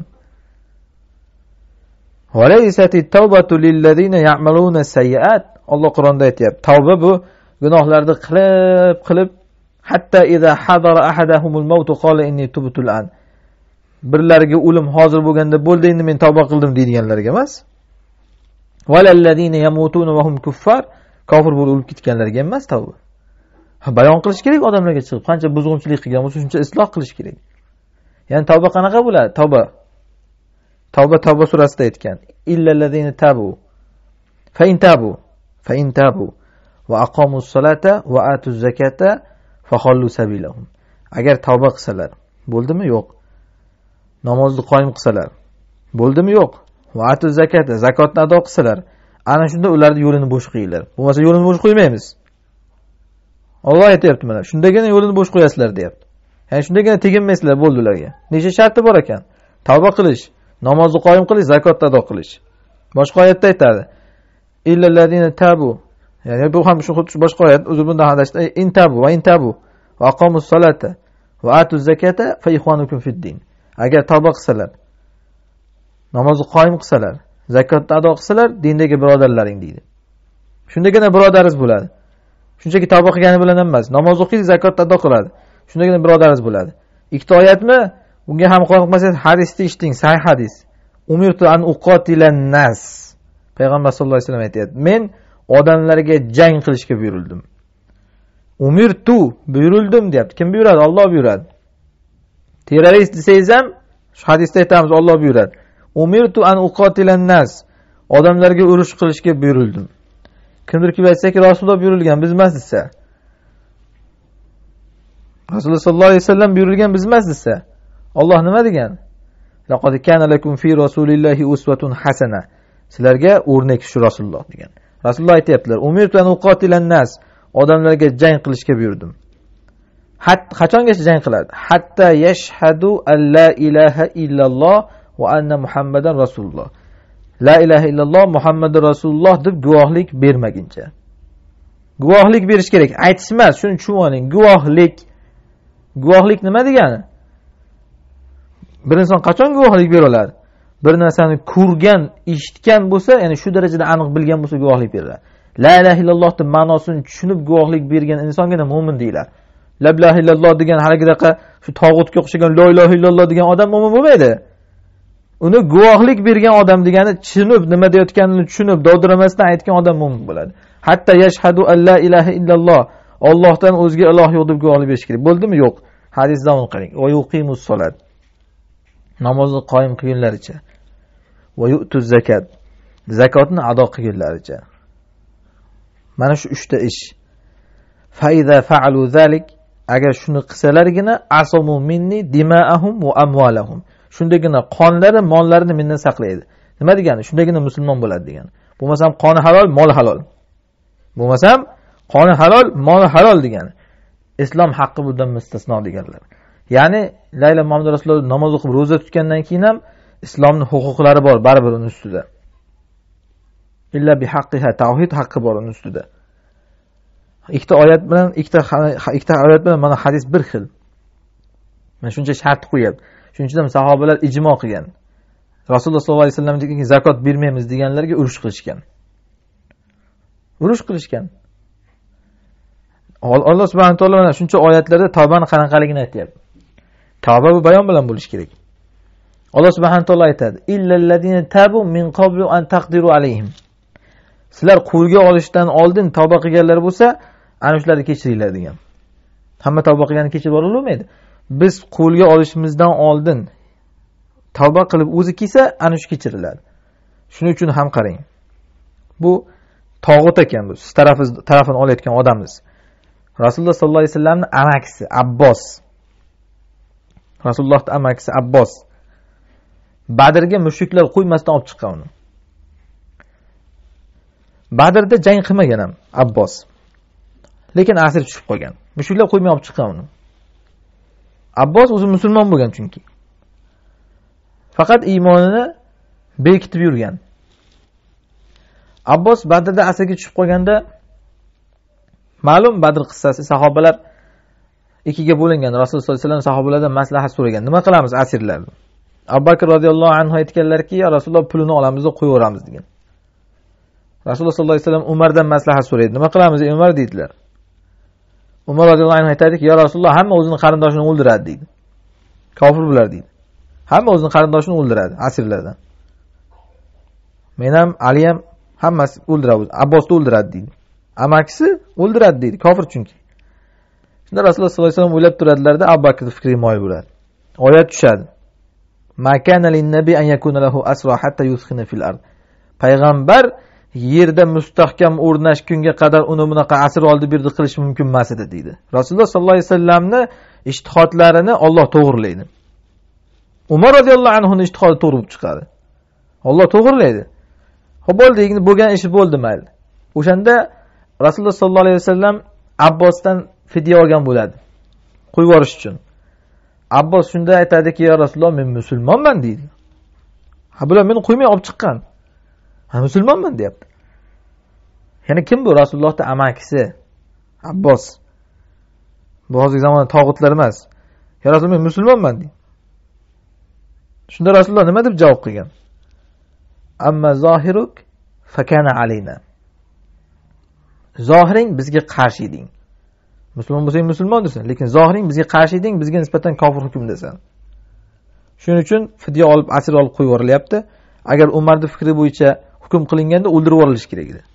Va laysati tawbatu lil ladina ya'maluna sayyi'at. Alloh Qur'onda aytayapti. Tavba bu gunohlarni qilib hatta iza hadara ahadahumul maut qala inni tubtu al-an. Birlariga o'lim hozir bo'lganda bo'ldi, endi men tavba qildim deydiganlarga emas. Valal ladina yamutuna va hum kuffar. Kofir bo'lib o'lib ketganlarga emas tavba. Bayon qilish kerak odamlarga chiqib, qancha buzg'unchilik qilgan bo'lsa shuncha isloh qilish kerak. Ya'ni tavba qanaqa bo'ladi? Tavba surasida aytgan. Illallazina tabu. Fa in tabu va aqamus salata va atuz zakata fa khallu sabilahum. Agar tavba qilsalar, bo'ldimi? Yo'q. Namozni qoyim qilsalar, bo'ldimi? Yo'q. Va atuz zakata, zakotni ado qilsalar, ana shunda ularning yo'lini bo'sh qo'yinglar. Bo'lmasa yo'lini bo'sh qo'ymaymiz. Alloh aytayapti mana, shundagina yo'lini bo'sh qo'yasizlar deyapti. Ya'ni shundagina teginmaysizlar bo'ldi ularga. Necha sharti bor ekan? Tavba qilish, namozni qoyim qilish, zakotni ado qilish. Boshqa oyatda aytadi. Illallazina tabu. Ya'ni bu ham shu boshqa oyat, o'zi bundan hadashda intabu va intabu va aqamus salata va atuz zakata fa ikhwanukum fid din. Agar tavba qilsalar, namozni qoyim qilsalar, zakotni ado qilsalar, dindagi birodarlaring deydi. Shundagina birodaringiz bo'ladi. Shunchaki tavba qilgani bilan emas, namoz o'qiydi, zakotni ado qiladi. Shundagina birodaringiz bo'ladi. Ikkita oyatmi? Bunga ham qo'rqmasangiz hadisni eshiting, sahih hadis. Umirtu an uqatilan nas. Payg'ambar sollallohu alayhi vasallam aytayapti, men odamlarga jang qilishga buyurildim. Umirtu buyurildim deyapti. Kim buyuradi? Alloh buyuradi. Terrorist desangiz ham shu hadisda aytamiz, Alloh buyuradi. Umirtu an uqatilan nas. Odamlarga urush qilishga buyurildim. Kimdir kelib aytsa-ki, Rasululloh buyurilgan, biz emas desa. Rasululloh sollallohu alayhi vasallam buyurilgan, biz emas desa. Alloh nima degan? Laqad kana lakum fi rasulillahi uswatun hasana. Sizlarga o'rnak shu Rasululloh degan. Rasululloh aytayaptilar, umirtu an uqatilan nas. Odamlarga jang qilishga buyurdim. Qachongacha jang qiladi? Hatta yashhadu an la ilaha illalloh va anna Muhammadan rasululloh. La ilaha illalloh Muhammadur rasululloh deb guvohlik bermaguncha. Guvohlik berish kerak. Aytish emas, shuni tushunib oling. Guvohlik. Guvohlik nima degani? Bir inson qachon guvohlik bera oladi? Bir narsani ko'rgan, eshitgan bo'lsa, ya'ni shu darajada aniq bilgan bo'lsa guvohlik beradi. La ilaha illallohning ma'nosini tushunib guvohlik bergan insongina mu'min deyiladi. La ilaha illalloh degan haligidaqa shu tog'utga o'xshagan la ilaha illalloh degan odam mu'min bo'lmaydi. Uni guvohlik bergan odam degani tushunib, nima deyotganini tushunib, dovdiramasdan aytgan odam mu'min bo'ladi. Hatta yashhadu an la ilaha illalloh, Allohdan o'zga iloh yo'q deb guvohlik berish kerak. Bo'ldimi? Yo'q. Hadis davom qiling. Va yuqimus solat. Namozni qoyim qilgunlaricha. Va yu'tuz zakat. Zakotni ado qilgunlaricha. Mana shu 3 ta ish. Fa iza fa'alu zalik, agar shuni qilsalargina asamu minni dima'ahum va amwalahum. Shundagina qonlari, mollarini mendan saqlaydi. Nima degani? Shundagina musulmon bo'ladi degani. Bo'lmasam qoni halol, mol halol. Bo'lmasam qoni halol, mol halol degani. Islom haqqi bundan mustasno deganlar. Ya'ni la ilaha Muhammad rasululloh namoz o'qib roza tutgandan keyin ham islomning huquqlari bor, baribir uning ustida. Illa bi haqqiha, tavhid haqqi bor uning ustida. Ikkita oyat bilan mana hadis bir xil. Mana shuncha shart qo'yib, shuning uchun ham sahobalar ijmo qilgan. Rasululloh sollallohu alayhi vasallam degan zakot bermaymiz deganlarga urush qilishgan. Urush qilishgan. Alloh subhanahu va taolo mana shuncha oyatlarda tavbani qanaqaligini aytayapti. Tavba bu bayon bilan bo'lish kerak. Alloh subhanahu va taolo aytadi: "Illallazina tabu min qablu an taqdiru alayhim." Sizlar qo'lga olishdan oldin tavba qilganlar bo'lsa, ana shularni kechiringlar degan. Hamma tavba qilganini kechirib yuborilmaydi. Biz qo'lga olishimizdan oldin tavba qilib o'zi kelsa, ana shu kechiriladi. Shuning uchun ham qarang. Bu tog'ut ekan bu. Siz tarafini olayotgan odamiz. Rasululloh sollallohu alayhi vasallamning amakisi Abbos. Rasulullohning amakisi Abbos. Badrga mushriklar qo'ymasdan olib chiqqan uni. Badrda jang qilmagan ham Abbos. Lekin asir tushib qolgan. Mushriklar qo'ymay olib chiqqan uni. Abbos o'zi musulmon bo'lgan chunki. Faqat iymonini bekitib yurgan. Abbos Badrda asirga tushib qolganda ma'lum Badr qissasi, sahobalar ikkiga bo'lingan. Rasululloh sollallohu alayhi vasallam sahobalardan maslahat so'ragan. Nima qilamiz asirlarni? Abu Bakr radhiyallohu anhu aytganlarki, "Ya Rasululloh, pulini olamiz va qo'yib yuboramiz" degan. Rasululloh sollallohu alayhi vasallam Umardan maslahat so'raydi. Nima qilamiz ey Umar deydilar. Umar radhiyallohu anhu aytadiki, "Ya Rasululloh, hamma o'zining qarindoshini o'ldiradi" deydi. Kofir bular deydi. Hamma o'zining qarindoshini o'ldiradi asirlardan. Men ham, Ali ham hammasi o'ldiradi. Abbosni o'ldiradi deydi. Amakisi o'ldiradi deydi. Kofir chunki. Shunda Rasululloh sollallohu alayhi vasallam o'ylab turadilarda, Abu Bakr fikri moyil bo'ladi. Oyat tushadi. Ma kana lin-nabi an yakuna lahu asra hatta yuskhina fil ard. Payg'ambar yerda mustahkam o'rnashgunga qadar uni bunaqa asr oldi berdi qilish mumkin emas edi deydi. Rasululloh sollallohu alayhi vasallamni ijtihodlarini Alloh to'g'rilaydi. Umar radhiyallohu anhuning ijtihodi to'g'ri bo'lib chiqadi. Alloh to'g'rilaydi. Xo'p bo'ldi, endi bo'lgan ish bo'ldi mayli. O'shanda Rasululloh sollallohu alayhi vasallam Abbosdan fidya olgan bo'ladi. Qo'yib yuborish uchun. Abbos shunda aytadiki, "Ya Rasululloh, men musulmonman" deydi. Ha, bular meni qo'ymay olib chiqqan. Ha, musulmonman deyapti. Ya'ni kim bu? Rasulullohning amakisi Abbos. Bu hozirgi zamonda tog'utlar emas. "Ya Rasululloh, men musulmonman" deydi. Shunda Rasululloh nima deb javob qilgan? "Amma zohiruk fakana alayna." Zohiring bizga qarshi eding. Musulmon bo'lsang musulmon desin, lekin zohiring bizga qarshi eding, bizga nisbatan kofir hukmdasan. Shuning uchun fidya olib, asir olib qo'yib yuborilyapti. Agar Umarning fikri bo'yicha hukm qilinganda o'ldirib yuborilishi kerak edi.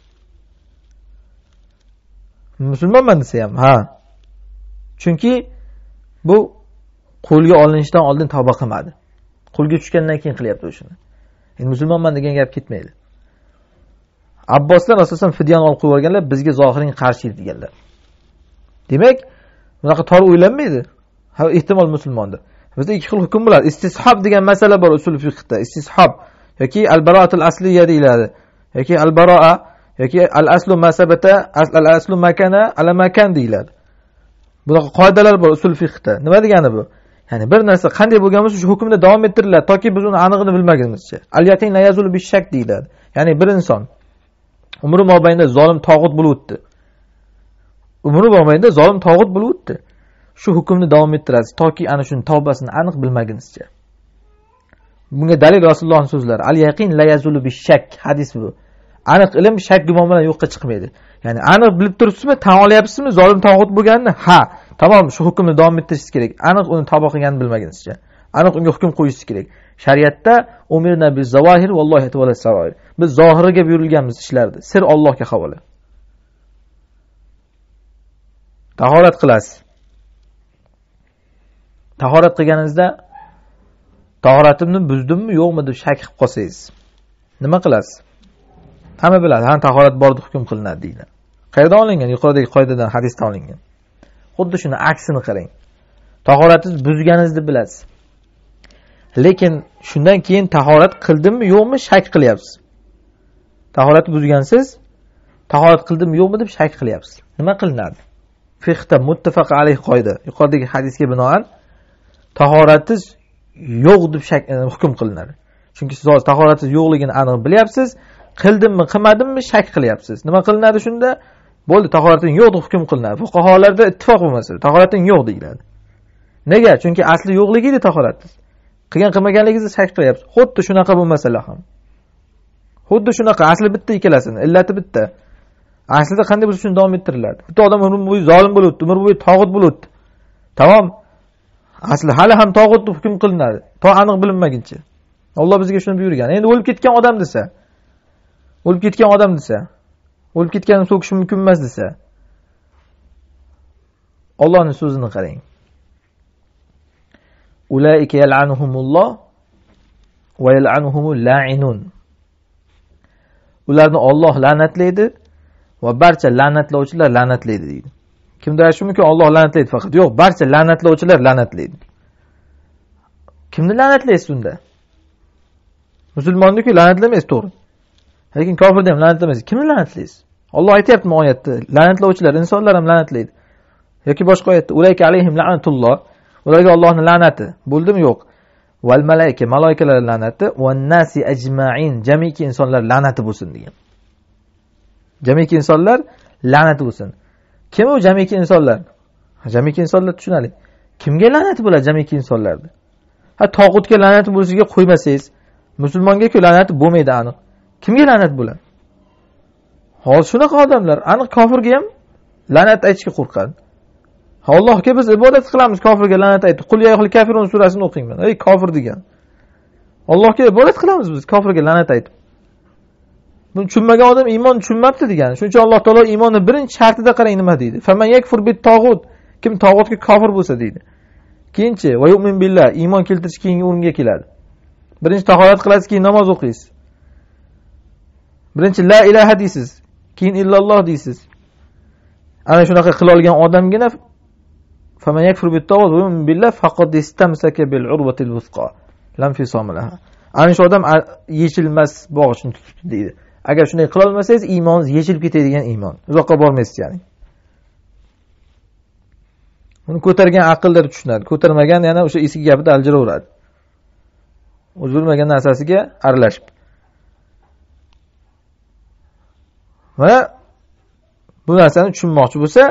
Musulmonman desa ham, ha. Chunki bu qo'lga olinishidan oldin tavba qilmadi. Qo'lga tushgandan keyin qilyapti o'shini. Endi musulmonman degan gap ketmaydi. Abboslar asosan fidyani olib qo'yib olganlar, bizga zohiring qarshi deganlar. Demak, bunaqa tor o'ylanmaydi. Ha, ehtimol musulmondir. Bizda ikki xil hukm bo'ladi. Istishab degan masala bor usul fiqhda. Istishab yoki al-baroatul asliya deyiladi. Yoki al-baroa yoki al-aslu masabata, al-aslu makana, ala makan deyiladi. Bunaqa qoidalar bor usul fiqhda. Nima degani bu? Ya'ni bir narsa qanday bo'lgan bo'lsa shu hukmda davom ettiriladi toki biz uni aniqini bilmagunimizcha. Al-yaqin la yazulu bi-shak deyiladi. Ya'ni bir inson umri mobaynida zolim tog'ut bo'lib o'tdi. Umri mobaynida zolim tog'ut bo'lib o'tdi. Shu hukmni davom ettirasiz toki ana shuni tavbasini aniq bilmagunizcha. Bunga dalil Rasulullohning so'zlari. Al-yaqin la yazulu bi-shak hadis bu. Aniq ilm shak gumon bilan yo'qqa chiqmaydi. Ya'ni aniq bilib turibsizmi, tan olyapsizmi zolim tog'ut bo'lganini? Ha, tamom shu hukmni davom ettirishingiz kerak. Aniq uni tavba qilganini bilmagunizcha. Aniq unga hukm qo'yishingiz kerak. Shariatda umirna biz zavahir vallohi ta'ala saroir. Biz zohiriga buyurilganmiz ishlardi. Sir Allohga havola. Tahorat qilasiz. Tahorat qilganingizda tahoratimni buzdimmi, yo'qmi deb shak qilib qolsangiz, nima qilasiz? Hamma biladi, ha tahorat bor deb hukm qilinadi deydi. Qayerdan olingan? Yuqoridagi qoidadan, hadisdan olingan. Xuddi shuni aksini qiling. Tahoratingiz buzganingizni bilasiz. Lekin shundan keyin tahorat qildimmi, yo'qmi shak qilyapsiz. Tahoratni buzgansiz, tahorat qildimmi, yo'qmi deb shak qilyapsiz. Nima qilinadi? Fiqhda muttafaq alayh qoida. Yuqoridagi hadisga binoan tahoratingiz yo'q deb hukm qilinadi. Chunki siz hozir tahoratingiz yo'qligini aniq bilyapsiz, qildimmi, qilmadimmi shak qilyapsiz. Nima qilinadi shunda? Bo'ldi, tahorating yo'q deb hukm qilinadi. Fuqaholarda ittifoq bo'lmasa, tahorating yo'q deyiladi. Nega? Chunki asli yo'qligi edi tahoratingiz. Qilgan qilmaganingizni shak qilyapsiz. Xuddi shunaqa bu masala ham. Xuddi shunaqa, asli bitta ikkalasini, illati bitta. Aslida qanday bo'lsa shuni davom ettiriladi. Bitta odam umr bo'yi zolim bo'lib o'tdi, umr bo'yi tog'ut bo'lib o'tdi. Tamom. Asli hali ham tog'ut deb hukm qilinadi. To aniq bilinmaguncha. Alloh bizga shuni buyurgan. Endi o'lib ketgan odam desa, o'lib ketganini so'kish mumkin emas desa, Allohning so'zini qarang. Ulaika yal'anuhumulloh va yal'anuhumul la'inun. Ularni Alloh la'natlaydi va barcha la'natlovchilar la'natlaydi deydi. Kimdir aytishi mumkin Alloh la'natlaydi faqat. Yo'q, barcha la'natlovchilar la'natlaydi. Kimni la'natlaysiz unda? Musulmonni-ku la'natlamaysiz, to'g'ri. Lekin kofirni ham la'natlamaysiz. Kimni la'natlaysiz? Alloh aytayaptimi oyatda? La'natlovchilar insonlar ham la'natlaydi. Yoki boshqa oyatda ulayka alayhim la'natulloh. Ularga Allohning la'nati bo'ldimi? Yo'q. Val malaika, malaikalar la'nati va nasi ajma'in, jamiki insonlar la'nati bo'lsin degan. Jamiki insonlar la'nati bo'lsin. Kim u jamiki insonlar? Jamiki insonlar tushunali. Kimga la'nati bo'ladi jamiki insonlarda? Ha, tog'utga la'nati bo'lishiga qo'ymasangiz, musulmonga-ku la'nati bo'lmaydi aniq. Kimga la'nat bo'ladi? Hozir shunaqa odamlar aniq kofirga ham la'nat aytishga qo'rqadi. Allohga biz ibodat qilamiz, kofirga la'nat aytib. Qul ya ayyuhal kafirun surasini o'qing mana. Ey kofir degan. Allohga ibodat qilamiz biz, kofirga la'nat aytib. Buni tushunmagan odam iymon tushunmabdi degani. Shuning uchun Alloh taolo iymonning birinchi shartida qarang nima deydi. Faman yakfur bit tog'ut. Kim tog'utga kofir bo'lsa deydi. Keyinchi va yu'min billah, iymon keltirish keyingi o'ringa keladi. Birinchi tahorat qilasiz, keyin namoz o'qiysiz. Birinchi la ilaha deysiz, keyin illalloh deysiz. Ana shunaqa qila olgan odamgina faman yakfur bit tog'ut va yu'min billah faqad istamsaka bil urwatil wusqa lam fisama laha. Ana shu odam yechilmas bog'ichni tutibdi deydi. Agar shunday qila olmasangiz, iymoningiz yechilib ketadigan iymon. Uzoqqa bormaysiz ya'ni. Uni ko'targan aqllar tushunadi. Ko'tarmagan yana o'sha eski gapida aljiraveradi. O'zi bilmagan narsasiga aralashib. Va bu narsani tushunmoqchi bo'lsa,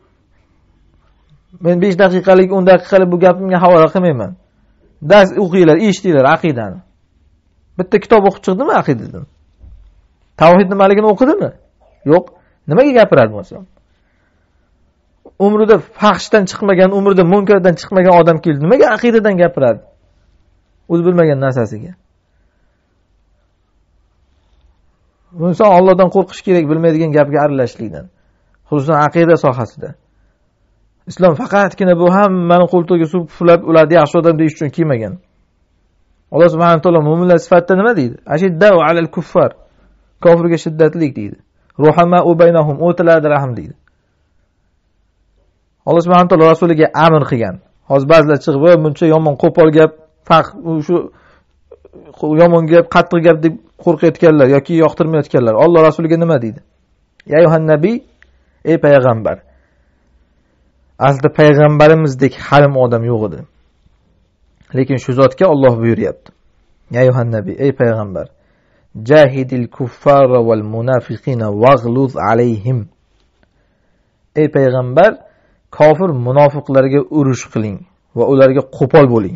men 5 daqiqalik, 10 daqiqalik bu gapimga havola qilmayman. Dars o'qinglar, eshitinglar aqidani. Bitta kitob o'qib chiqdimi aqidadan? Tavhid nimaligini o'qidimi? Yo'q. Nimaga gapiradi bo'lsa? Umrida fahshdan chiqmagan, umrida munkardan chiqmagan odam keldi. Nimaga aqidadan gapiradi? O'zi bilmagan narsasiga. inson Allohdan qo'rqish kerak, bilmaydigan gapga aralashishlikdan. Xususan aqida sohasida. Islom faqatgina bu hammani qo'ltiga suv puflab ularni yaxshi odam deyish uchun kelmagan. Alloh subhanahu va taolo mu'minlar sifatida nima deydi? Ashiddau alal kuffar. Kofirga shiddatlik deydi. Ruhama baynahum, o'tilarda rahim deydi. Alloh subhanahu va taolo rasuliga amr qilgan. Hozir ba'zilar chiqib, buncha yomon qo'pol gap, shu yomon gap, qattiq gap deb qo'rqayotganlar yoki yoqtirmayotganlar. Alloh rasuliga nima deydi? Ya ayyuhan nabiy, ey payg'ambar. Aslida payg'ambarimizdek halim odam yo'q edi. Lekin shu zotga Alloh buyuryapti. Ya ayyuhan nabiy, ey payg'ambar, jahidil kuffara val munafiqina waghluz alayhim. Ey payg'ambar, kofir munofiqlarga urush qiling va ularga qo'pol bo'ling.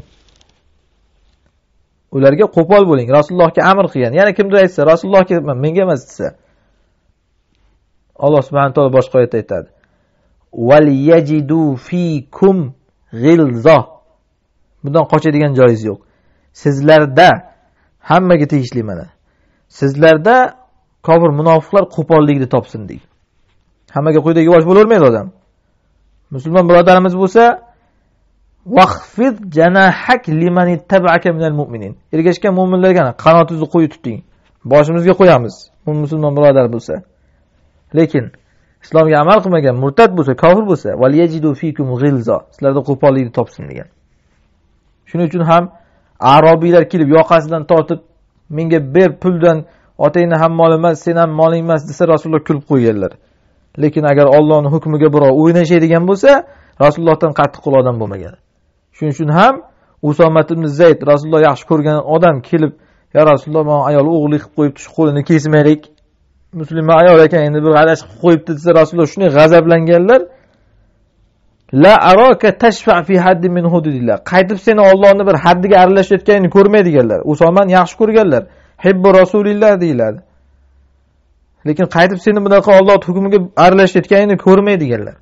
Ularga qo'pol bo'ling. Rasulullohga amr qilgan. Yana kimdir aytsa, Rasulullohga menga emas desa. Alloh subhanahu va taolo boshqa oyatda aytadi. Wal yajidu fikum ghilza. Bundan qochadigan joyingiz yo'q. Sizlarda hammaga tegishli mana. Sizlarda kofir munofiqlar qo'pollikni topsin deydi. Hammaga quyidagi bosh bo'lavermaydi odam. Musulmon birodarimiz bo'lsa, waqfid janahak liman ittaba'aka minal mu'minin. Ergashgan mu'minlarga qanotingizni qo'yib tuting. Boshimizga qo'yamiz. Bu musulmon birodar bo'lsa. Lekin islomga amal qilmagan, murtad bo'lsa, kofir bo'lsa, wal yajidu fikum ghilza. Sizlarda qo'pollikni topsin degan. Shuning uchun ham arobiylar kelib yoqasidan tortib, menga ber puldan, otangni ham mol emas, sen ham moling emas desa Rasululloh kulib qo'yganlar. Lekin agar Allohning hukmiga birov o'ynashadigan bo'lsa, Rasulullohdan qattiq qo'l odam bo'lmagan. Shuning uchun ham Usomat ibn Zayd Rasululloh yaxshi ko'rgan odam kelib, "Ya Rasululloh, men ayol o'g'li qilib qo'yibdi, shu qo'lini kesmaylik. Musulmon ayol ekan, endi bir g'alash qilib qo'yibdi" desa Rasululloh shunday g'azablanganlar. La araka tashfa fi haddi min hududillah. Qaytib seni Allohning bir haddiga aralashayotganini ko'rmaydiganlar. Usoman yaxshi ko'rganlar. Hibbu rasulillah deyiladi. Lekin qaytib seni bunaqa Alloh hukmiga aralashayotganini ko'rmaydiganlar.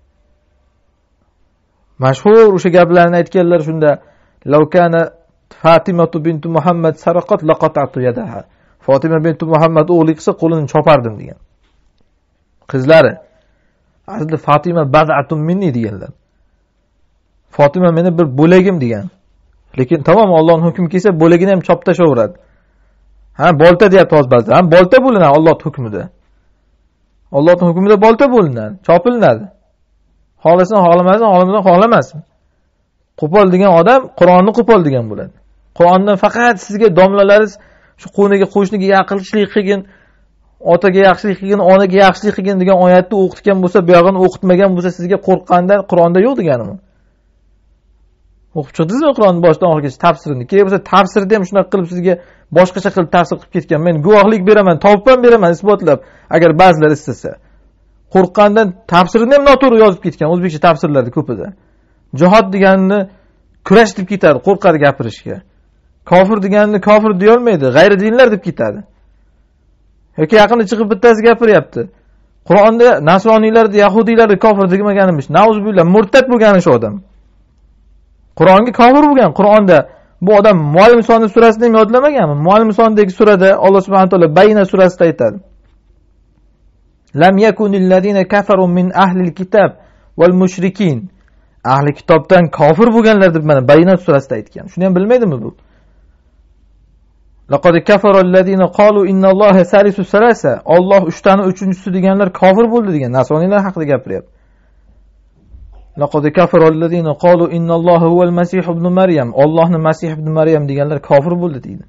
Mashhur o'sha gaplarni aytganlar shunda. Law kana Fatima bint Muhammad sarqat laqata'tu yadaha. Fatima bint Muhammad o'g'li qilsa qo'lini chopardim degan. Qizlari aslida Fatima bad'atun minni deganlar. Fatima meni bir bo'lagim degan. Lekin tamom Allohning hukmi kelsa bo'lagini ham chop tashaveradi. Ha, bolta deyapti hozir ba'zilar. Ham bolta bo'linadi Allohning hukmida. Allohning hukmida bolta bo'linadi, chopilinadi. Xohlasan, xohlamasan, xohlamasin. Qo'pol degan odam Qur'onni qo'pol degan bo'ladi. Qur'ondan faqat sizga domlalaringiz shu qo'shniga yaqinchilik qilgin, otaga yaxshilik qilgin, onaga yaxshilik qilgin degan oyatni o'qitgan bo'lsa, bu yog'ini o'qitmagan bo'lsa, sizga qo'rqqandan Qur'onda yo'q deganimi? O'qib chiqdingizmi Qur'onni boshdan oxirigacha tafsirini? Kerak bo'lsa tafsirda ham shunaqa qilib sizga boshqacha qilib tafsir qilib ketgan. Men guvohlik beraman, topib ham beraman isbotlab, agar ba'zilar istasa. Qo'rqqandan tafsirini ham noto'g'ri yozib ketgan o'zbekcha tafsirlarda ko'pida. Jihod deganini kurash deb ketadi, qo'rqadi gapirishga. Kofir deganini kofir deya olmaydi, g'ayri dinlar deb ketadi. Yoki yaqinda chiqib bittasi gapiryapti. Qur'onda nasroniylarni, yahudiylarni kofir demaganimiz. Nauzubillah, murtad bo'lgan shu odam. Qur'onga kofir bo'lgan. Qur'onda bu odam Muallim Son surasini ham yodlamaganmi? Muallim Sondagi surada Alloh subhanahu va taolo Bayna surasida aytadi. Lam yakunil ladina kafaru min ahlil kitab wal mushrikin. Ahli kitobdan kofir bo'lganlar deb mana Bayna surasida aytgan. Shuni ham bilmaydimi bu? Laqad kafara alladina qalu innalloha salisu salasa. Alloh 3 tani 3-inchisi deganlar kofir bo'ldi degan nasroniylar haqida gapiryapti. Laqad kafara alladina qalu innalloha huval masih ibn Maryam. Allohni Masih ibn Maryam deganlar kofir bo'ldi deydi.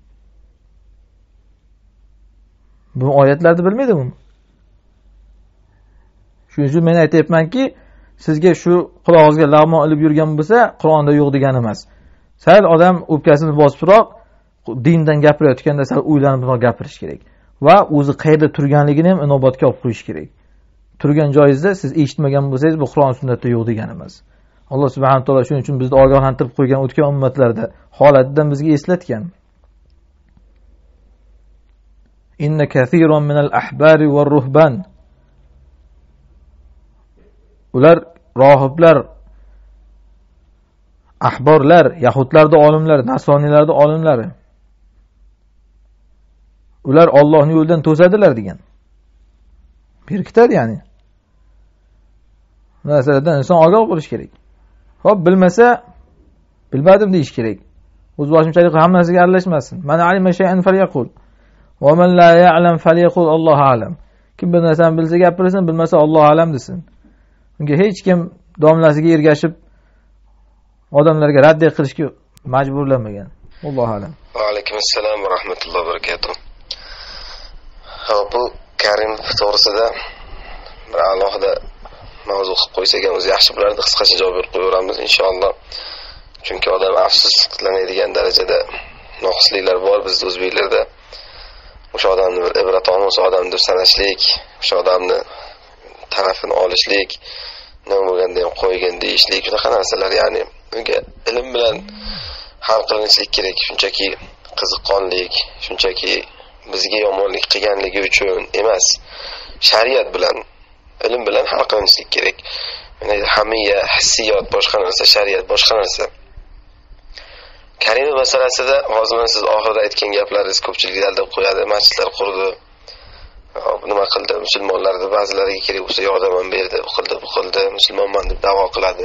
Bu oyatlarni bilmaydimi? Shuning uchun men aytayapmanki, sizga shu qulog'ingizga lag'mon ilib yurgan bo'lsa, Qur'onda yo'q degani emas. Sal odam o'pkasini bosibroq dindan gapirayotganda sal o'ylanib gapirish kerak va o'zi qayerda turganligini ham inobatga olib qo'yish kerak. Turgan joyingizda siz eshitmagan bo'lsangiz, bu Qur'on sunnatda yo'q degani emas. Alloh subhanahu va taolo shuning uchun bizni ogohlantirib qo'ygan o'tgan ummatlarda holatidan bizga eslatgan. Inna kathiran minal ahbari var ruhban. Ular rohiblar, ahborlar, yahudlarda olimlar, nasroniylarda olimlari. ular Allohning yo'lidan to'sadilar degan. Berkitadi ya'ni. Bu narsalardan inson ogoh bo'lish kerak. Xo'p, bilmasa bilmadim deyish kerak. O'z boshimchalik hammasiga aralashmasin. Man alima shay'an falyaqul va man la ya'lam falyaqul Allohu a'lam. Kim bir narsani bilsa gapirsin, bilmasa Alloh a'lam desin. Unga hech kim domlasiga ergashib odamlarga raddiy qilishga majburlanmagan. Allohu a'lam. Va alaykum assalom va rahmatullohi va barakatuh. Bu Karim to'g'risida bir alohida mavzu qilib qo'ysak ham o'zi yaxshi bo'lardi. Qisqacha javob berib qo'yaveramiz inshaalloh. Chunki odam afsuslanadigan darajada noxushliklar bor bizda o'zbeklarda. O'sha odamni bir ibrat olmoq, o'sha odamni deb sanashlik, o'sha odamni tarafini olishlik, nima bo'lganda ham qo'ygan deyishlik, shunaqa narsalar, ya'ni unga ilm bilan hal qilinishlik kerak. Shunchaki qiziqqonlik, shunchaki bizga yomonlik qilganligi uchun emas, shariat bilan, ilm bilan hal qilinishlik kerak. Ya'ni hamiya, hissiyot boshqa narsa, shariat boshqa narsa. Karimov masalasida hozir siz oxirida aytgan gaplaringiz ko'pchilik aldab qo'yadi, masjidlar qurdi, nima qildi, musulmonlarga ba'zilariga kerak bo'lsa yordam berdi, bu qildi, musulmonman deb da'vo qiladi.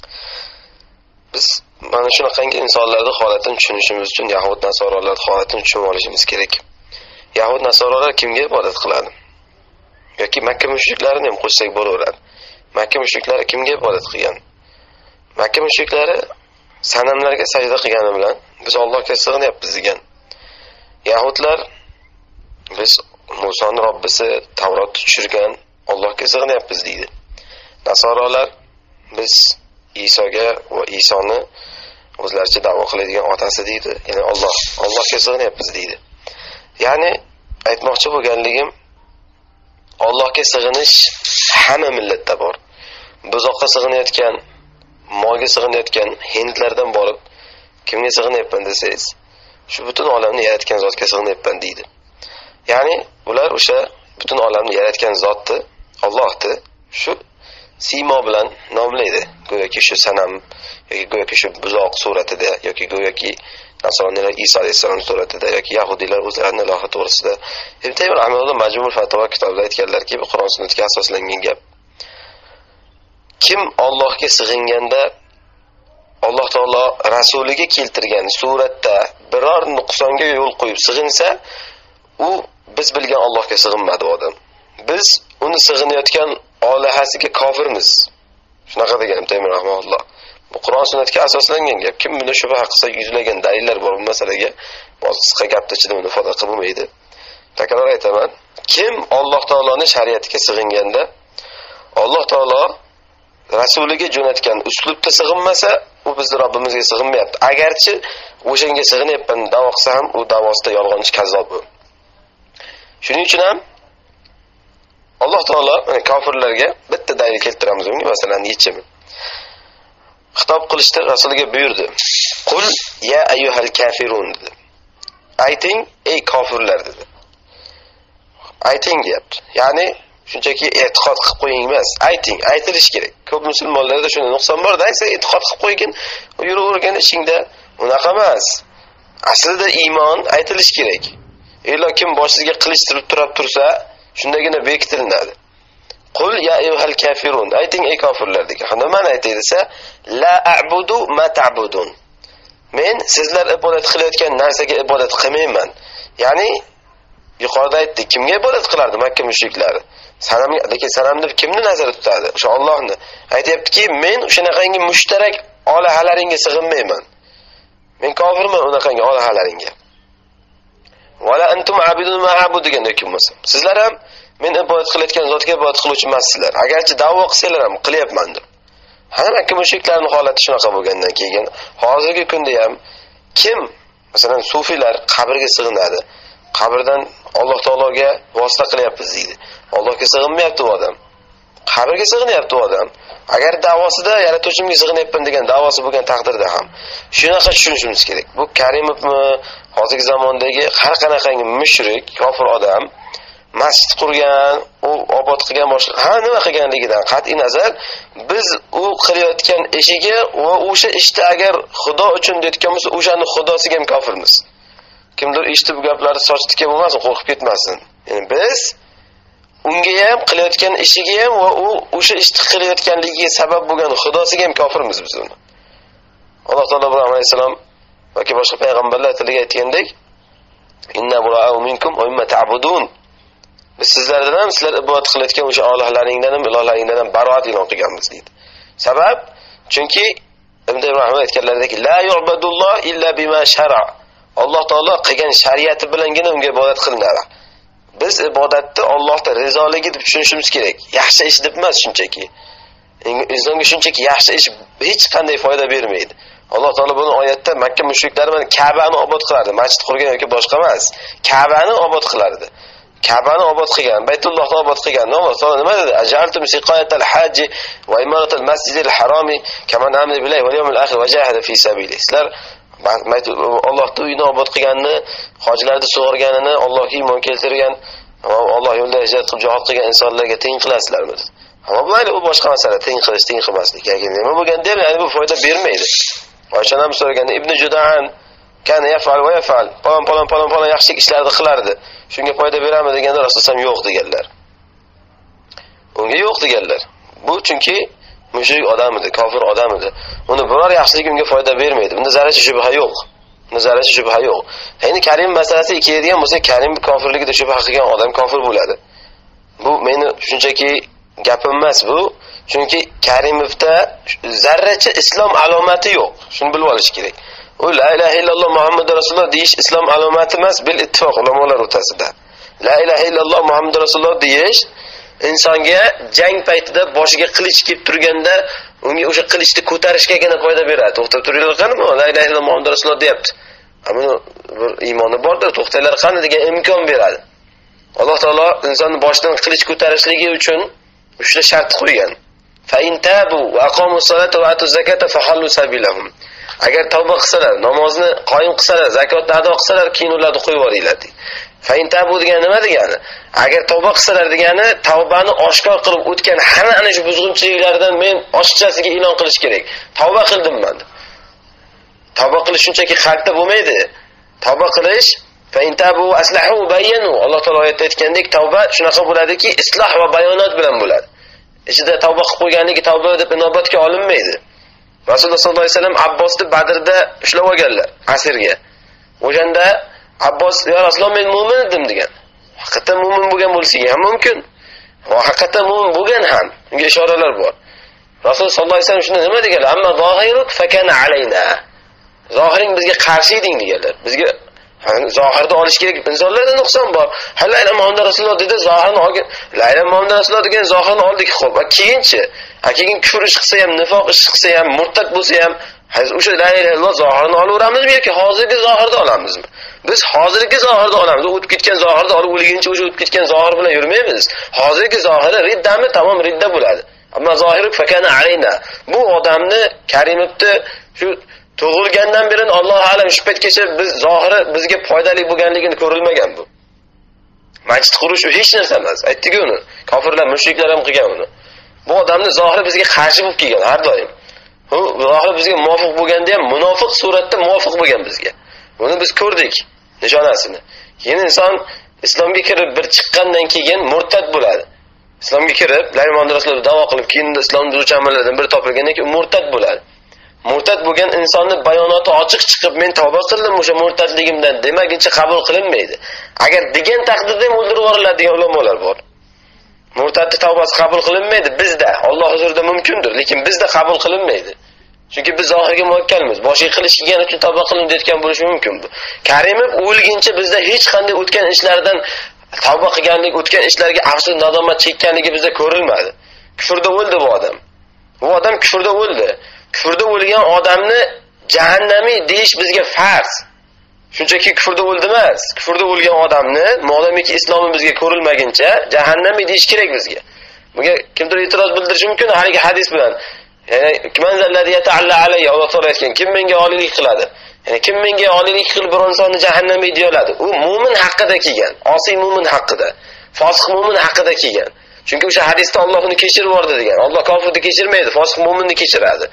Biz mana shunaqangi insonlarning holatini tushunishimiz uchun Yahud nasoralarning holatini tushunib olishimiz kerak. Yahud nasoralar kimga ibodat qiladi? Yoki Makka mushriklarini ham qo'shsak bo'laveradi. Makka mushriklari kimga ibodat qilgan? Makka mushriklari sanamlarga sajda qilgani bilan biz Allohga sig'inyapmiz degan. Yahudlar biz Musoning Robbisi Tavrotni tushirgan Allohga sig'inyapmiz deydi. Nasoralar biz Isoga va Isoni o'zlaricha da'vo qiladigan otasi deydi. Ya'ni Allohga sig'inyapmiz deydi. Ya'ni aytmoqchi bo'lganligim, Allohga sig'inish hamma millatda bor. Buzoqqa sig'inayotgan, moyga sig'inayotgan hindlardan borib kimga sig'inyapman desangiz, shu butun olamni yaratgan zotga sig'inyapman deydi. Ya'ni ular o'sha butun olamni yaratgan zotni, Allohni shu siymo bilan nomlaydi. Go'yoki shu sanam yoki go'yoki shu buzoq suratida yoki go'yoki Nasroniylar Iso alayhisalom suratida yoki Yahudiylar o'zlarining ilohi to'g'risida. Ibn Taymiyya rahimahulloh Majmu' al-Fatawa kitobida aytganlarki, bu Qur'on sunnatga asoslangan gap. Kim Allohga sig'inganda Alloh taolo rasuliga keltirgan suratda biror nuqsonga yo'l qo'yib sig'insa, u biz bilgan Allohga sig'inmadi odam. Biz uni sig'inayotgan olihasiga kofirmiz. Shunaqa degan Taymiyya rahimahulloh. Bu Qur'on sunnatga asoslangan gap. Kim buni shubha qilsa, yuzlagan dalillar bor bu masalaga. Qisqa gapda ichida buni ifoda qilmaydi. Takror aytaman, kim Alloh taoloning shariatiga sig'inganda Alloh taolo rasuliga jo'natgan uslubda sig'inmasa, u bizning Robbimizga sig'inmayapti. Agarchi o'shanga sig'inyapman da'vo qilsa ham, u da'vosida yolg'onchi, kazzob bu. Shuning uchun ham Alloh taolo kofirlarga bitta dalil keltiramiz unga, masalan, yechimi. Xitob qilishda rasuliga buyurdi. Qul ya ayyuhal kafirun dedi. Ayting ey kofirlar dedi. Ayting deyapti. Ya'ni shunchaki e'tiqod qilib qo'ying emas, ayting, aytilish kerak. Ko'p musulmonlarda shunday nuqson bor, aytsa e'tiqod qilib qo'ygin, yuravergan ishingda unaqa emas. Aslida iymon aytilish kerak. Elo kim boshiga qilich tursa, shundagina bekitiladi. Qul ya ayyuhal kafirun, ayting ey kofirlar degan. Nima aytay desa, la a'budu ma ta'budun. Men sizlar ibodat qilayotgan narsaga ibodat qilmayman. Ya'ni yuqorida aytdik, kimga ibodat qilardi Makka mushriklari? Sanamga, lekin sanamni kimni nazarda tutadi? O'sha Allohni. Aytayaptiki, men o'shanaqangi mushtarak olihalaringga sig'inmayman. Men kofirman unaqangi olihalaringga. Wala antum abidun ma a'budu degan hukm bo'lsa. Sizlar ham men ibodat qilayotgan zotga ibodat qiluvchi emassizlar. Agarchi da'vo qilsanglar ham qilyapman deb. Hamma Makka mushriklarning holati shunaqa bo'lgandan keyin hozirgi kunda ham kim, masalan, sufiylar qabrga sig'inadi. Qabrdan Alloh taologa vosita qilyapmiz deydi. Allohga sig'inmayapti u odam. Qabrga sig'inyapti u odam. Agar da'vosida yaratuvchimga sig'inyapman degan da'vosi bo'lgan taqdirda ham shunaqa tushunishimiz kerak. Bu Karimovmi, hozirgi zamondagi har qanaqangi mushrik, kofir odam masjid qurgan, u obod qilgan boshqa nima qilganligidan qat'i nazar biz u qilayotgan ishiga va o'sha ishda agar Xudo uchun deyotgan bo'lsa, o'shani xudosiga ham kofirmiz. kimdir eshitib bu gaplarni sochitga bo'lmasin, qo'rqib ketmasin. Ya'ni biz unga ham qilayotgan ishiga ham va u o'sha ishni qilayotganligiga sabab bo'lgan xudosiga ham kofirmiz biz uni. Alloh taolo Ibrohim alayhisalom va boshqa payg'ambarlar tiliga aytgandek, inna bura'u minkum wa mimma ta'budun. Biz sizlardan ham sizlar ibodat qilayotgan o'sha olohlaringdan ham ilohalaringdan ham baroat e'lon qilganmiz deydi. Sabab chunki Ibn Ibrohim aytganlaridek la yu'badulloh illa bima shara. Alloh taolo qilgan shariati bilangina unga ibodat qilinadi. Biz ibodatni Allohning rizoligi deb tushunishimiz kerak. Yaxshi ish deb emas shunchaki. Insonga shunchaki yaxshi ish hech qanday foyda bermaydi. Alloh taolo buni oyatda Makka mushriklari bilan Ka'bani obod qilardi. Masjid qurgan yoki boshqa emas. Ka'bani obod qilardi. Ka'bani obod qilgan, Baytullohni obod qilgan. Alloh taolo nima dedi? Ajaltum siqayatal hajji va imaratal masjidil harami kaman amri billahi wal yawmil akhir va jahada fi sabili. Sizlar Allohning uyini obod qilganini, hojilarni sug'organini, Allohga iymon keltirgan va Alloh yo'lida hijrat qilib jihad qilgan insonlarga teng qilasizlarmi? Ammo bular u boshqa masala, teng qilish, teng qilmaslik. Nima bo'lganda ham ya'ni bu foyda bermaydi. Oyshan ham so'raganda Ibn Judan kana yafal va yafal, palon yaxshi ishlarni qilardi. Shunga foyda berami deganda Rasululloh ham yo'q deganlar. Unga yo'q deganlar. Bu chunki mushrik odam edi, kofir odam edi. Uni biror yaxshilik unga foyda bermaydi. Bunda zarracha shubha yo'q. Nazarati shubha yo'q. Endi Karim masalasiga keladigan bo'lsa, Karim kofirligida shubha qilgan odam kofir bo'ladi. Bu meni shunchaki gapim emas bu. Chunki Karimovda zarracha islom alomati yo'q. Shuni bilib olish kerak. U la ilaha illalloh Muhammadur Rasululloh deyish islom alomati emas, bil ittifoq ulamolar o'rtasida. La ilaha illalloh Muhammadur Rasululloh deyish insonga jang paytida boshiga qilich kelib turganda unga o'sha qilichni ko'tarishgagina foyda beradi. To'xtab turinglar qanimi? La ilaha illalloh Muhammadur Rasululloh deyapti. Ammo bir iymoni bordir, to'xtanglar qani degan imkon beradi. Alloh taolo insonni boshidan qilich ko'tarishligi uchun uchta shart qo'ygan. Fa in tabu va aqamus salata va atuz zakata fahallu sabilahum. Agar tavba qilsalar, namozni qoyim qilsalar, zakotni ado qilsalar, keyin ularni qo'yib yuboringlar deydi. Fa in tabu degani nima degani? Agar tavba qilsalar degani, tavbani oshkor qilib o'tgan har ana shu buzg'unchiliklardan men ochiqchasiga e'lon qilish kerak. Tavba qildim men. Tavba qilish shunchaki qalbda bo'lmaydi. Tavba qilish fa in tabu aslahu bayyanu. Alloh taolo oyatda aytgandek, tavba shunaqa bo'ladiki, isloh va bayonot bilan bo'ladi. Ichida tavba qilib qo'yganligi tavba deb inobatga olinmaydi. Rasululloh sollallohu alayhi vasallam Abbosni Badrda ushlab olganlar asirga. O'shanda Abbos "Ya Rasululloh, men mu'min edim" degan. Haqiqatan mu'min bo'lgan bo'lsa ham mumkin. Va haqiqatan mu'min bo'lgan ham. Unga ishoralar bor. Rasululloh sollallohu alayhi vasallam shunda nima deganlar? Amma zohiruk fakana alayna. Zohiring bizga qarshi eding deganlar. Bizga zohirni olish kerak. Insonlarda nuqson bor. La ilaha Muhammad Rasululloh dedi, zohirni olgan. La ilaha Muhammad Rasululloh degan zohirni oldik, xo'p. Keyinchi, keyin kufr ish qilsa ham, nifoq ish qilsa ham, murtad bo'lsa ham, o'sha la ilaha illalloh zohirni olaveramizmi yoki hozirgi zohirni olamizmi? Biz hozirgi zohirni olamiz. O'tib ketgan zohirni olib o'lguncha o'sha o'tib ketgan zohir bilan yurmaymiz. Hozirgi zohiri riddami, tamom ridda bo'ladi. Ammo zohiruk fakana alayna. Bu odamni Karimovni shu tug'ilgandan beri Alloh alam shu paytgacha biz zohiri bizga foydali bo'lganligini ko'rilmagan bu. Masjid qurish hech narsa emas. Aytdik-ku uni. Kofirlar, mushriklar ham qilgan uni. Bu odamni zohiri bizga qarshi bo'lib kelgan har doim. U zohiri bizga muvofiq bo'lganda ham munofiq suratda muvofiq bo'lgan bizga. Buni biz ko'rdik nishonasini. Keyin inson islomga kirib bir chiqqandan keyin murtad bo'ladi. Islomga kirib, la ilaha illalloh rasululloh da'vo qilib, keyin islomni buzuvchi amallardan biri topilgandan keyin murtad bo'ladi. Murtad bo'lgan insonning bayonoti ochiq chiqib, men tavba qildim o'sha murtadligimdan demaguncha qabul qilinmaydi. Agar degan taqdirda ham o'ldirib yuboriladigan ulamolar bor. Murtadning tavbasi qabul qilinmaydi bizda. Alloh huzurida mumkindir, lekin bizda qabul qilinmaydi. Chunki biz zohirga muakkalmiz. Boshqa qilish kelgani uchun tavba qildim deyotgan bo'lishi mumkin bu. Karimov o'lguncha bizda hech qanday o'tgan ishlardan tavba qilganlik, o'tgan ishlarga afsus, nadomat chekkanligi bizda ko'rilmadi. Kufrda o'ldi bu odam. Bu odam kufrda o'ldi. Kufrda o'lgan odamni jahannamiy deyish bizga farz. Shunchaki kufrda o'ldi emas. Kufrda o'lgan odamni, modomiki islomi bizga ko'rilmaguncha jahannamiy deyish kerak bizga. Bunga kimdir e'tiroz bildirishi mumkin haligi hadis bilan. Ya'ni kimmanzalladi yata'alla alayya, Alloh taolo aytgan, kim menga olilik qiladi? Ya'ni kim menga olilik qilib bir insonni jahannamiy deyoladi? U mu'min haqida kelgan, osiy mu'min haqida, fosiq mu'min haqida kelgan. Chunki o'sha hadisda Alloh uni kechirib yubordi degan. Alloh kofirni kechirmaydi, fosiq mu'minni kechiradi.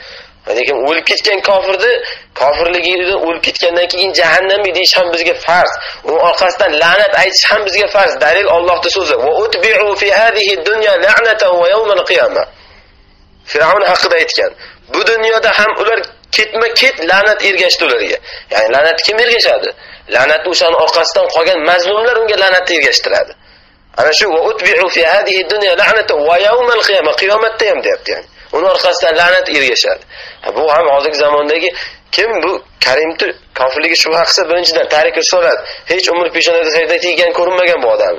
lekin o'lib ketgan kofirligidan o'lib ketgandan keyin jahannamga deyish ham bizga farz. Uning orqasidan la'nat aytish ham bizga farz. Dalil Allohning so'zi. Va utbi'u fi hadhihi dunya la'natan wa yawmal qiyamah. Fir'avn haqida aytgan. Bu dunyoda ham ular ketma-ket la'nat ergashdi ularga. Ya'ni la'nat kim ergashadi? La'nat o'shaning orqasidan qolgan mazlumlar unga la'nat ergashtiradi. Ana shu va utbi'u fi hadhihi dunya la'natan wa yawmal qiyamah. Qiyomatda ham deyapti yani. Uning orqasidan la'nat ergashadi. Bu ham hozirgi zamondagi kim bu Karimni kofirligi shubha qilsa, birinchidan tariki so'radi. Hech umr peshonada sajda teggan ko'rinmagan bu odam.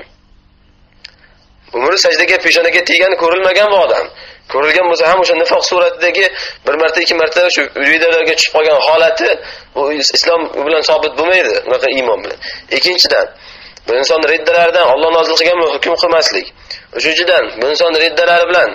Umri sajdaga peshonaga tegani ko'rilmagan bu odam. Ko'rilgan bo'lsa ham o'sha nifoq suratidagi bir marta, ikki marta shu videolarga tushib qolgan holati bu islom bilan sobit bo'lmaydi, unaqa iymon bilan. Ikkinchidan, bu inson riddalaridan Alloh nozil qilgan hukm qilmaslik. Uchinchidan, bu inson riddalari bilan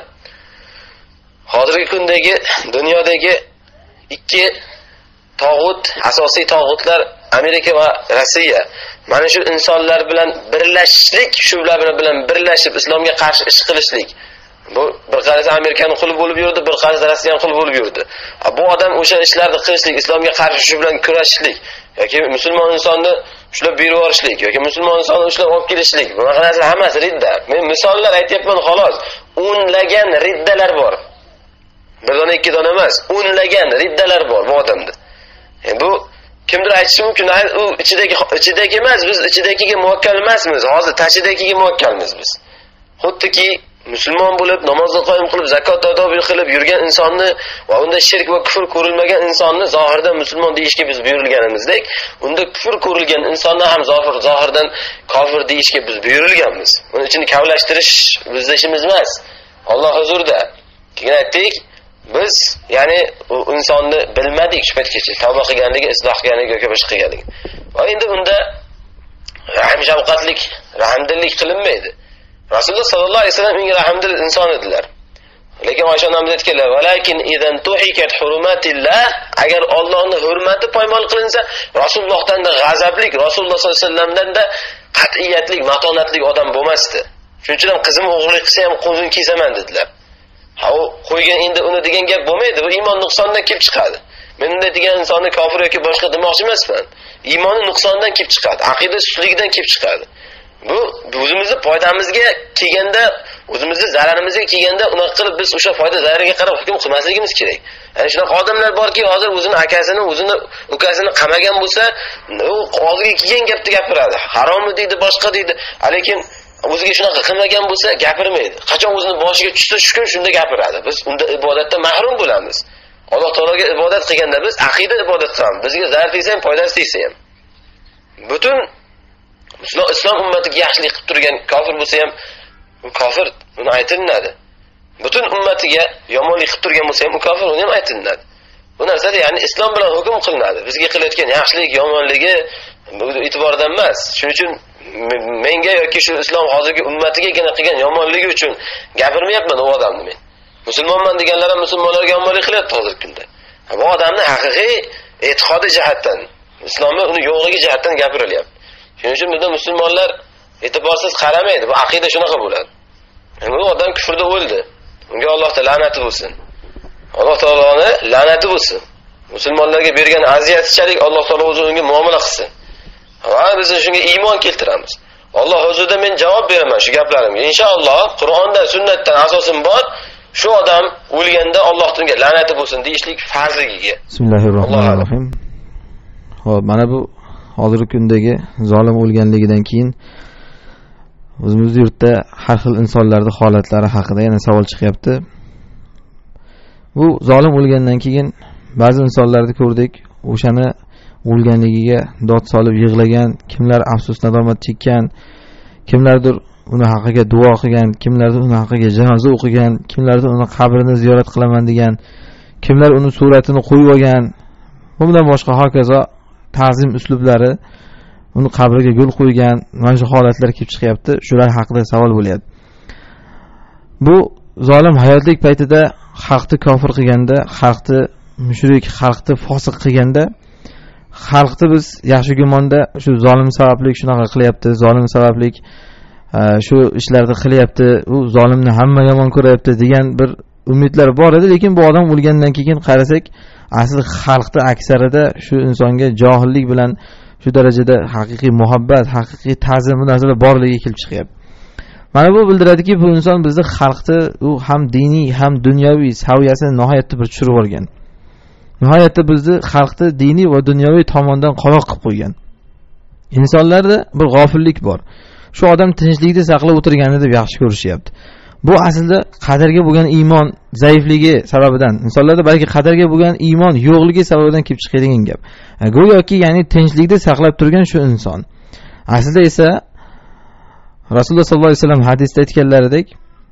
hozirgi kundagi dunyodagi ikki tog'ut, asosiy tog'utlar Amerika va Rossiya. Mana shu insonlar bilan birlashishlik, shular bilan birlashib islomga qarshi ish qilishlik. Bu bir qarasa Amerikaning quli bo'lib yurdi, bir qarasa Rossiyaning quli bo'lib yurdi. Bu odam o'sha ishlarni qilishlik, islomga qarshi shu bilan kurashishlik yoki musulmon insonni ushlab berib yuborishlik yoki musulmon insonni ushlab olib kelishlik. Bunaqa narsa hammasi ridda. Men misollar aytayapman xolos. O'nlagan riddalar bor. Bir dona ikki dona emas, o'nlagan riddalar bor bu odamda. Bu kimdir aytishi mumkin, u ichidagi emas, biz ichidagiga muvakkal emasmiz. Hozir tachidagiga muvakkalmiz biz. Xuddiki musulmon bo'lib, namozni qoyim qilib, zakot ado qilib yurgan insonni va unda shirk va kufr ko'rilmagan insonni zohirdan musulmon deyishga biz buyurilganimizdek, unda kufr ko'rilgan insonni ham zohirdan kofir deyishga biz buyurilganmiz. Buning uchun kavlashtirish bizning ishimiz emas. Alloh huzurida. Keyin aytdik, biz ya'ni u insonni bilmadik shu paytgacha, tavba qilganligi, isloh qilganligi yoki boshqa qilganligi. Va endi unda rahim shafqatlik, rahmdillik qilinmaydi. Rasululloh sallallohu alayhi vasallam eng rahmdil inson edilar. Lekin Oysha onamiz aytganlar, "Valakin idan tuhikat hurumatillah", agar Allohning hurmati poymol qilinsa, Rasulullohdan da g'azablik, Rasululloh sallallohu alayhi vasallamdan da qat'iyatlik, matonatlik odam bo'lmasdi. Shuning uchun ham qizim o'g'irlik qilsa ham qo'zini kesaman dedilar. Ha, u qo'ygan endi uni degan gap bo'lmaydi. Bu iymon nuqsonidan kelib chiqadi. Men unday degan insonni kofir yoki boshqa demoqchi emasman. Iymoni nuqsonidan kelib chiqadi, aqida sustligidan kelib chiqadi. Bu o'zimizni foydamizga kelganda, o'zimizni zararimizga kelganda unaqa qilib biz o'sha foyda zarariga qarab hukm qilmasligimiz kerak. Ya'ni shunaqa odamlar borki, hozir o'zini akasini, o'zini ukasini qamagan bo'lsa, u og'ziga kelgan gapni gapiradi. Harommi deydi, boshqa deydi. Lekin o'ziga shunaqa qilmagan bo'lsa gapirmaydi. Qachon o'zini boshiga tushsa shu kun shunda gapiradi. Biz unda ibodatdan mahrum bo'lamiz. Alloh taologa ibodat qilganda biz aqida ibodat qilamiz. Bizga zarar tegsa ham, foydasi tegsa ham. Butun islom ummatiga yaxshilik qilib turgan kofir bo'lsa ham, u kofir, uni aytiladi. Butun ummatiga yomonlik qilib turgan bo'lsa ham, u kofir, uni ham aytiladi. Bu narsada ya'ni islom bilan hukm qilinadi. Bizga qilayotgan yaxshilik, yomonligi e'tibordan emas. Shuning uchun menga yoki shu islom hozirgi ummatigagina qilgan yomonligi uchun gapirmayapman u odamni men. Musulmonman deganlar ham musulmonlarga yomonlik qilyapti hozirgi kunda. Bu odamni haqiqiy e'tiqodi jihatdan, islomni uni yo'qligi jihatdan gapirilyapti. Shuning uchun bizda musulmonlar e'tiborsiz qaramaydi. Bu aqida shunaqa bo'ladi. Bu odam kufrda o'ldi. Unga Allohning la'nati bo'lsin. Alloh taoloning la'nati bo'lsin. Musulmonlarga bergan aziyatchalik Alloh taolo o'zi unga muomala qilsin. Va biz shunga iymon keltiramiz. Alloh huzurida men javob beraman shu gaplarimga. Inshaalloh Qur'ondan, sunnatdan asosim bor. Shu odam o'lganda Allohning la'nati bo'lsin deyishlik farzligiga. Bismillahirrohmanirrohim. Xo'p, mana bu hozirgi kundagi zolim o'lganligidan keyin o'zimiz yurtda har xil insonlarning holatlari haqida yana savol chiqyapti. Bu zolim o'lgandan keyin ba'zi insonlarni ko'rdik, o'shani o'lganligiga dod solib yig'lagan, kimlar afsus nadomat chekkan, kimlardir uni haqqiga duo qilgan, kimlardir uni haqqiga janoza o'qigan, kimlardir uni qabrini ziyorat qilaman degan, kimlar uni suratini qo'yib olgan, bundan boshqa hokazo ta'zim uslublari, uni qabriga gul qo'ygan, mana shu holatlar kelib chiqyapti. Shular haqida savol bo'lyapti. Bu zolim hayotlik paytida xalqni kofir qilganda, xalqni mushrik, xalqni fosiq qilganda, xalqni biz yaxshi gumonda shu zolim sababli shunaqa qilyapti, zolim sababli shu ishlarni qilyapti, u zolimni hamma yomon ko'ryapti degan bir umidlar bor edi, lekin bu odam o'lgandan keyin qarasak, asli xalqda aksarida shu insonga johillik bilan shu darajada haqiqiy muhabbat, haqiqiy ta'zim bu narsalar borligiga kelib chiqyapti. Mana bu bildiradiki, bu inson bizni xalqni u ham diniy, ham dunyoviy saviyasini nihoyatda bir tushirib olgan. Nihoyatda bizni xalqni diniy va dunyoviy tomondan qoloq qilib qo'ygan. Insonlarda bir g'ofillik bor. Shu odam tinchlikni saqlab o'tirganini deb yaxshi ko'rishyapti. Bu aslida qadarga bo'lgan iymon zaifligi sababidan, insonlarda balki qadarga bo'lgan iymon yo'qligi sababidan kelib chiqadigan gap. Go'yoki ya'ni tinchlikni saqlab turgan shu inson. Aslida esa Rasululloh sollallohu alayhi vasallam hadisda aytganlaridek,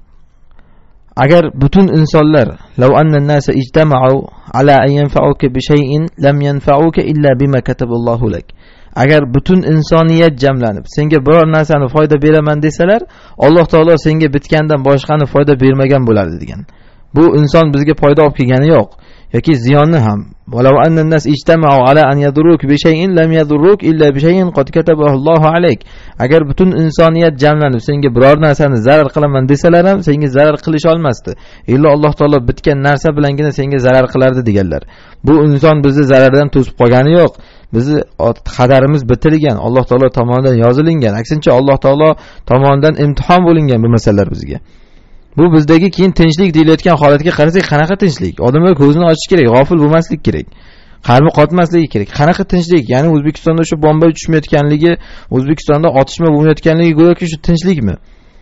agar butun insonlar law anna an-nasa ijtama'u ala an yanfa'uka bi shay'in lam yanfa'uka illa bima kataballohu lak. Agar butun insoniyat jamlanib senga biror narsani foyda beraman desalar, Alloh taolo senga bitgandan boshqani foyda bermagan bo'lardi degan. Bu inson bizga foyda olib kelgani yo'q yoki ziyonni ham. Walau anna an-nas ijtama'u ala an yadurruk bi shay'in lam yadurruk illa bi shay'in qad katabahu Allohu alayk. Agar butun insoniyat jamlanib senga biror narsani zarar qilaman desalar ham senga zarar qilish olmasdi. Illo Alloh taolo bitgan narsa bilangina senga zarar qilardi deganlar. Bu inson bizni zarardan to'sib qolgani yo'q. Bizni qadarimiz bitilgan, Alloh taolo tomonidan yozilingan. Aksincha Alloh taolo tomonidan imtihon bo'lingan bu masalalar bizga. Bu bizdagi keyin tinchlik deyilayotgan holatga qarasak, qanaqa tinchlik? Odamlar ko'zini ochish kerak, g'ofil bo'lmaslik kerak. Qalbi qotmasligi kerak. Qanaqa tinchlik? Ya'ni O'zbekistonda shu bomba uchmayotganligi, O'zbekistonda otishma bo'lmayotganligi go'yoki shu tinchlikmi?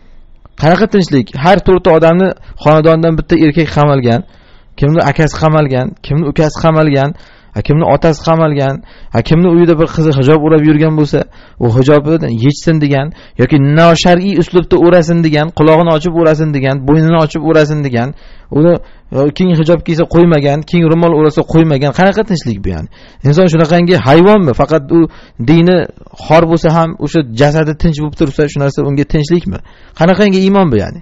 Qanaqa tinchlik? Har to'rtta odamni xonadondan bitta erkak qamalgan, kimni akasi qamalgan, kimni ukasi qamalgan, kimni otasi qamalgan, kimni uyida bir qizi hijob o'rab yurgan bo'lsa, u hijobidan yechsin degan yoki noshar'iy uslubda o'rasin degan, quloqini ochib o'rasin degan, bo'ynini ochib o'rasin degan, uni keng hijob kiysa qo'ymagan, keng ro'mol o'rasa qo'ymagan. Qanaqa tinchlik bu yani? Inson shunaqangi hayvonmi? Faqat u dini xor bo'lsa ham o'sha jasadi tinch bo'lib tursa, shu narsa unga tinchlikmi? Qanaqangi iymon bu yani?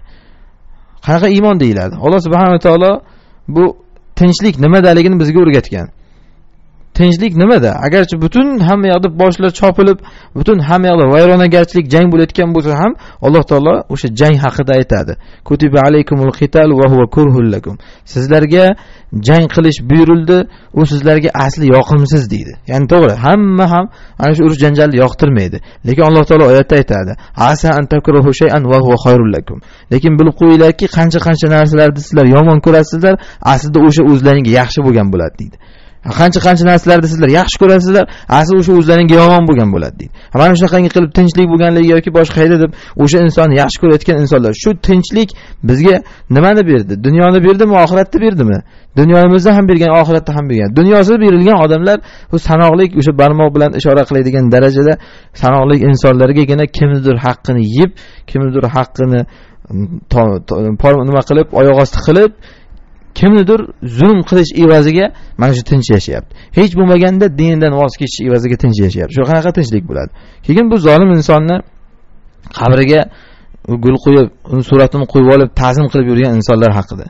Qanaqa iymon deyiladi? Alloh subhanahu va taolo bu tinchlik nimadaligini bizga o'rgatgan. Tinchlik nimada? Agarchi butun hamma yoqda boshlar chopilib, butun hamma yoqda vayronagarchilik jang bo'layotgan bo'lsa ham, Alloh taolo o'sha jang haqida aytadi. Kutiba alaykumul qital va huwa kurhul lakum. Sizlarga jang qilish buyurildi, u sizlarga asli yoqimsiz deydi. Ya'ni to'g'ri, hamma ham ana shu urush janjalni yoqtirmaydi. Lekin Alloh taolo oyatda aytadi: "Asa an takruhu shay'an va huwa khayrul lakum." Lekin bilib qo'yinglarki, qancha narsalarni sizlar yomon ko'rasizlar, aslida o'sha o'zlaringizga yaxshi bo'lgan bo'ladi deydi. Qancha narsalarni sizlar yaxshi ko'rasizlar, asli o'sha o'zlaringizga yomon bo'lgan bo'ladi deydi. Mana shunaqangi qilib tinchlik bo'lganligi yoki boshqa hayda deb o'sha insonni yaxshi ko'rayotgan insonlar, shu tinchlik bizga nimani berdi? Dunyoni berdimi, oxiratni berdimi? Dunyomizda ham bergan, oxiratda ham bergan. Dunyosida berilgan odamlar bu sanoqli, o'sha barmoq bilan ishora qiladigan darajada sanoqli insonlargagina kimnidir haqqini yeb, kimnidir haqqini nima qilib, oyoq osti qilib, kimnidir zulm qilish evaziga mana shu tinch yashayapti. Hech bo'lmaganda dindan voz kechish evaziga tinch yashayapti. Shu qanaqa tinchlik bo'ladi? Keyin bu zolim insonni qabriga gul qo'yib, uni suratini qo'yib olib, ta'zim qilib yurgan insonlar haqida.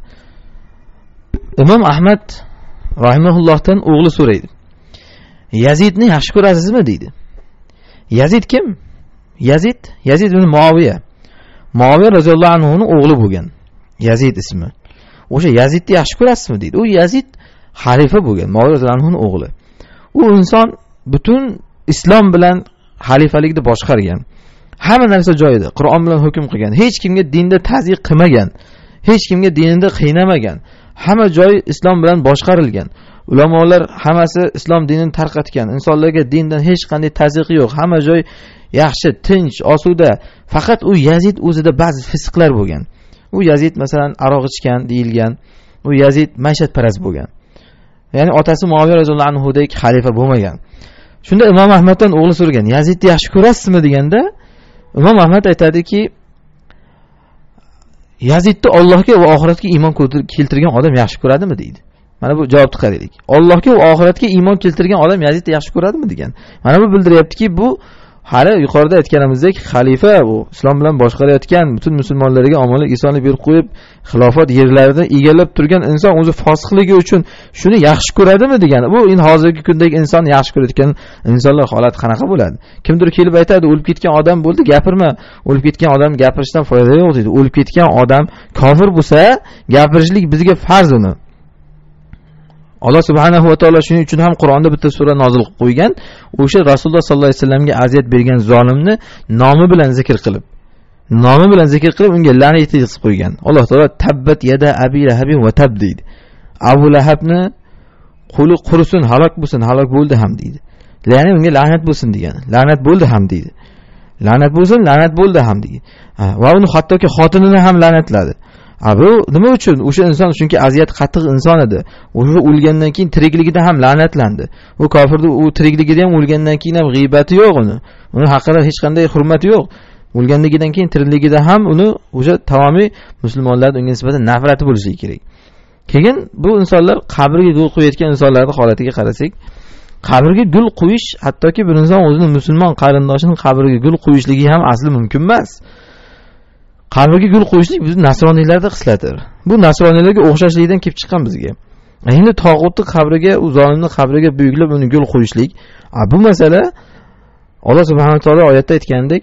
Imom Ahmad rahimahullohdan o'g'li so'raydi. Yazidni yaxshi ko'rasizmi deydi. Yazid kim? Yazid ibn Muaviya. Muaviya roziyallohu anhuning o'g'li bo'lgan. Yazid ismi. O'sha Yazidni yaxshi ko'rasizmi deydi. U Yazid xalifa bo'lgan, Muaviya roziyallohu anhuning o'g'li. U inson butun islom bilan xalifalikni boshqargan. Hamma narsa joyida, Qur'on bilan hukm qilgan. Hech kimga dinda ta'ziq qilmagan. Hech kimga dinida qiynamagan. Hamma joy islom bilan boshqarilgan. Ulamolar hammasi islom dinini tarqatgan. Insonlarga dindan hech qanday ta'ziq yo'q. Hamma joy yaxshi, tinch, osuda. Faqat u Yazid o'zida ba'zi fisqlar bo'lgan. U Yazid masalan aroq ichgan deyilgan. U Yazid maishatparast bo'lgan. Ya'ni otasi Muaviya roziyallohu anhudek xalifa bo'lmagan. Shunda Imom Ahmaddan o'g'li so'ragan, Yazidni yaxshi ko'rasizmi deganda, Imom Ahmad aytadiki, Yazidni Allohga va oxiratga iymon keltirgan odam yaxshi ko'radimi deydi. Mana bu javobni qaraylik. Allohga va oxiratga iymon keltirgan odam Yazidni yaxshi ko'radimi degan. Mana bu bildiryaptiki, bu hali yuqorida aytganimizdek xalifa bu islom bilan boshqarayotgan butun musulmonlarga omonlik insonlik berib qo'yib xilofat yerlarini egallab turgan inson o'zi fosiqligi uchun shuni yaxshi ko'radimi degani. Bu endi hozirgi kundagi inson yaxshi ko'rayotgan insonlar holati qanaqa bo'ladi? Kimdir kelib aytadi, o'lib ketgan odam bo'ldi, gapirma. O'lib ketgan odam gapirishdan foyda yo'q deydi. O'lib ketgan odam kofir bo'lsa, gapirishlik bizga farz uni. Alloh subhanahu va taolo shuning uchun ham Qur'onda bitta sura nozil qilib qo'ygan. O'sha Rasululloh sollallohu alayhi vasallamga aziyat bergan zolimni nomi bilan zikr qilib, unga la'nat yetib qo'ygan. Alloh taolo tabbat yada abi lahabin va tab deydi. Abu Lahabni qo'li qurisin, halok bo'lsin, halok bo'ldi ham deydi. Ya'ni unga la'nat bo'lsin degan. La'nat bo'ldi ham deydi. La'nat bo'lsin, la'nat bo'ldi ham deydi. Va uni hattoki xotinini ham la'natladi. Bu nima uchun? O'sha inson chunki aziyat qattiq inson edi. O'sha o'lgandan keyin tirikligida ham la'natlandi. U kofirning u tirikligida ham o'lgandan keyin ham g'ibati yo'q uni. Uni haqida hech qanday hurmati yo'q. O'lganligidan keyin tirikligida ham uni o'sha tamomiy musulmonlarning unga nisbatan nafrati bo'lishi kerak. Keyin bu insonlar qabrga gul qo'yayotgan insonlarning holatiga qarasak, qabrga gul qo'yish, hattoki bir inson o'zining musulmon qarindoshining qabriga gul qo'yishligi ham asli mumkin emas. Qabrga gul qo'yishlik biz nasroniylarda xislatir. Bu nasroniylarga o'xshashlikdan kelib chiqqan bizga. Endi tog'utni qabriga, u zolimning qabriga buyuklab uni gul qo'yishlik, bu masala Alloh subhanahu va taolo oyatda aytgandek,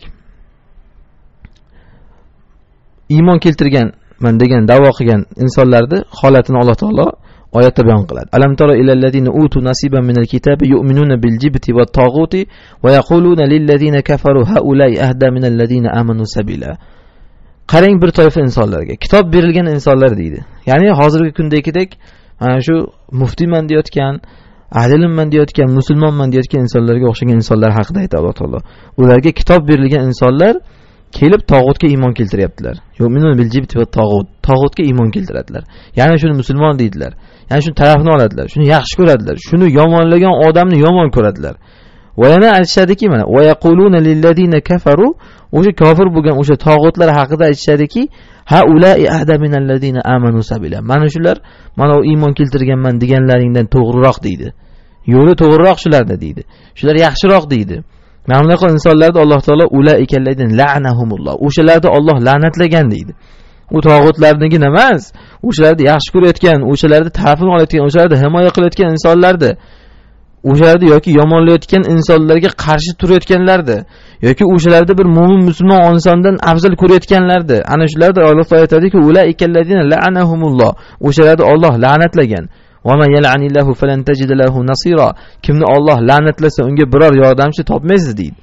iymon keltirganman degan da'vo qilgan insonlarning holatini Alloh taolo oyatda bayon qiladi. Alam tara ilal ladina utu nasiban minal kitabi yu'minuna bil jibti wat taghuti va yaquluna lil ladina kafaru haula'i ahda minal ladina amanu sabila. Qarang bir toifa insonlarga, kitob berilgan insonlar deydi. Ya'ni hozirgi kundagidek mana shu muftiman deyotgan, ahlilimman deyotgan, musulmonman deyotgan insonlarga o'xshagan insonlar haqida aytadi Alloh taolo. Ularga kitob berilgan insonlar kelib tog'utga iymon keltiryaptilar. Yu'minun bil jibti va tag'ut. Tog'utga iymon keltiradilar. Ya'ni shuni musulmon deydilar. Ya'ni shuni tarafini oladilar, shuni yaxshi ko'radilar, shuni yomonlagan odamni yomon ko'radilar. Va yana aytishadiki mana va yaquluna lil ladina kafaru, o'sha kofir bo'lgan o'sha tog'utlar haqida aytishadiki, haula'i ahda minal ladina amanu sabila. Mana shular, mana u iymon keltirganman deganlaringdan to'g'riroq deydi. Yo'li to'g'riroq shularda deydi. Shular yaxshiroq deydi. Mana bunaqa insonlarni Alloh taolo ulaikalladin la'nahumulloh. O'shalarni Alloh la'natlagan deydi. U tog'utlarniki emas, o'shalarni yaxshi ko'rayotgan, o'shalarni tarafini olayotgan, o'shalarni himoya qilayotgan insonlarni, o'shalarni yoki yomonlayotgan insonlarga qarshi turayotganlarni, yoki o'shalarni bir mo'min musulmon insondan afzal ko'rayotganlarni, ana shularni Alloh taolo aytadiki, ulaikalladin la'nahumulloh. O'shalarni Alloh la'natlagan. Va man yal'anillahu falan tajid lahu nasira. Kimni Alloh la'natlasa unga biror yordamchi topmaysiz deydi.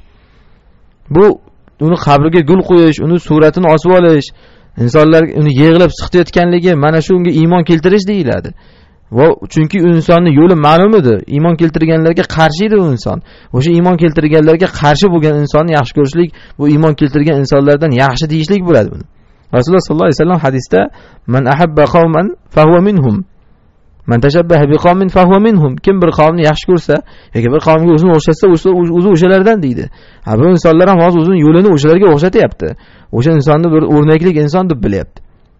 Bu uni qabriga gul qo'yish, uni suratini osib olish, insonlar uni yig'ilib siqtayotganligi mana shu unga iymon keltirish deyiladi. Va chunki insonning yo'li ma'lum edi. Iymon keltirganlarga qarshi edi u inson. O'sha iymon keltirganlarga qarshi bo'lgan insonni yaxshi ko'rishlik, bu iymon keltirgan insonlardan yaxshi deyishlik bo'ladi buni. Rasululloh sollallohu alayhi vasallam hadisda man ahabba qauman fahuwa minhum. Man tashabbaha biqaumin fahuwa minhum. Kim bir qavmni yaxshi ko'rsa yoki bir qavmga o'zini o'xshatsa, o'zi o'shalardan deydi. Bu insonlar ham hozir o'zining yo'lini o'shalarga o'xshatyapti. O'sha insonni bir o'rnaklik inson deb bilyapti.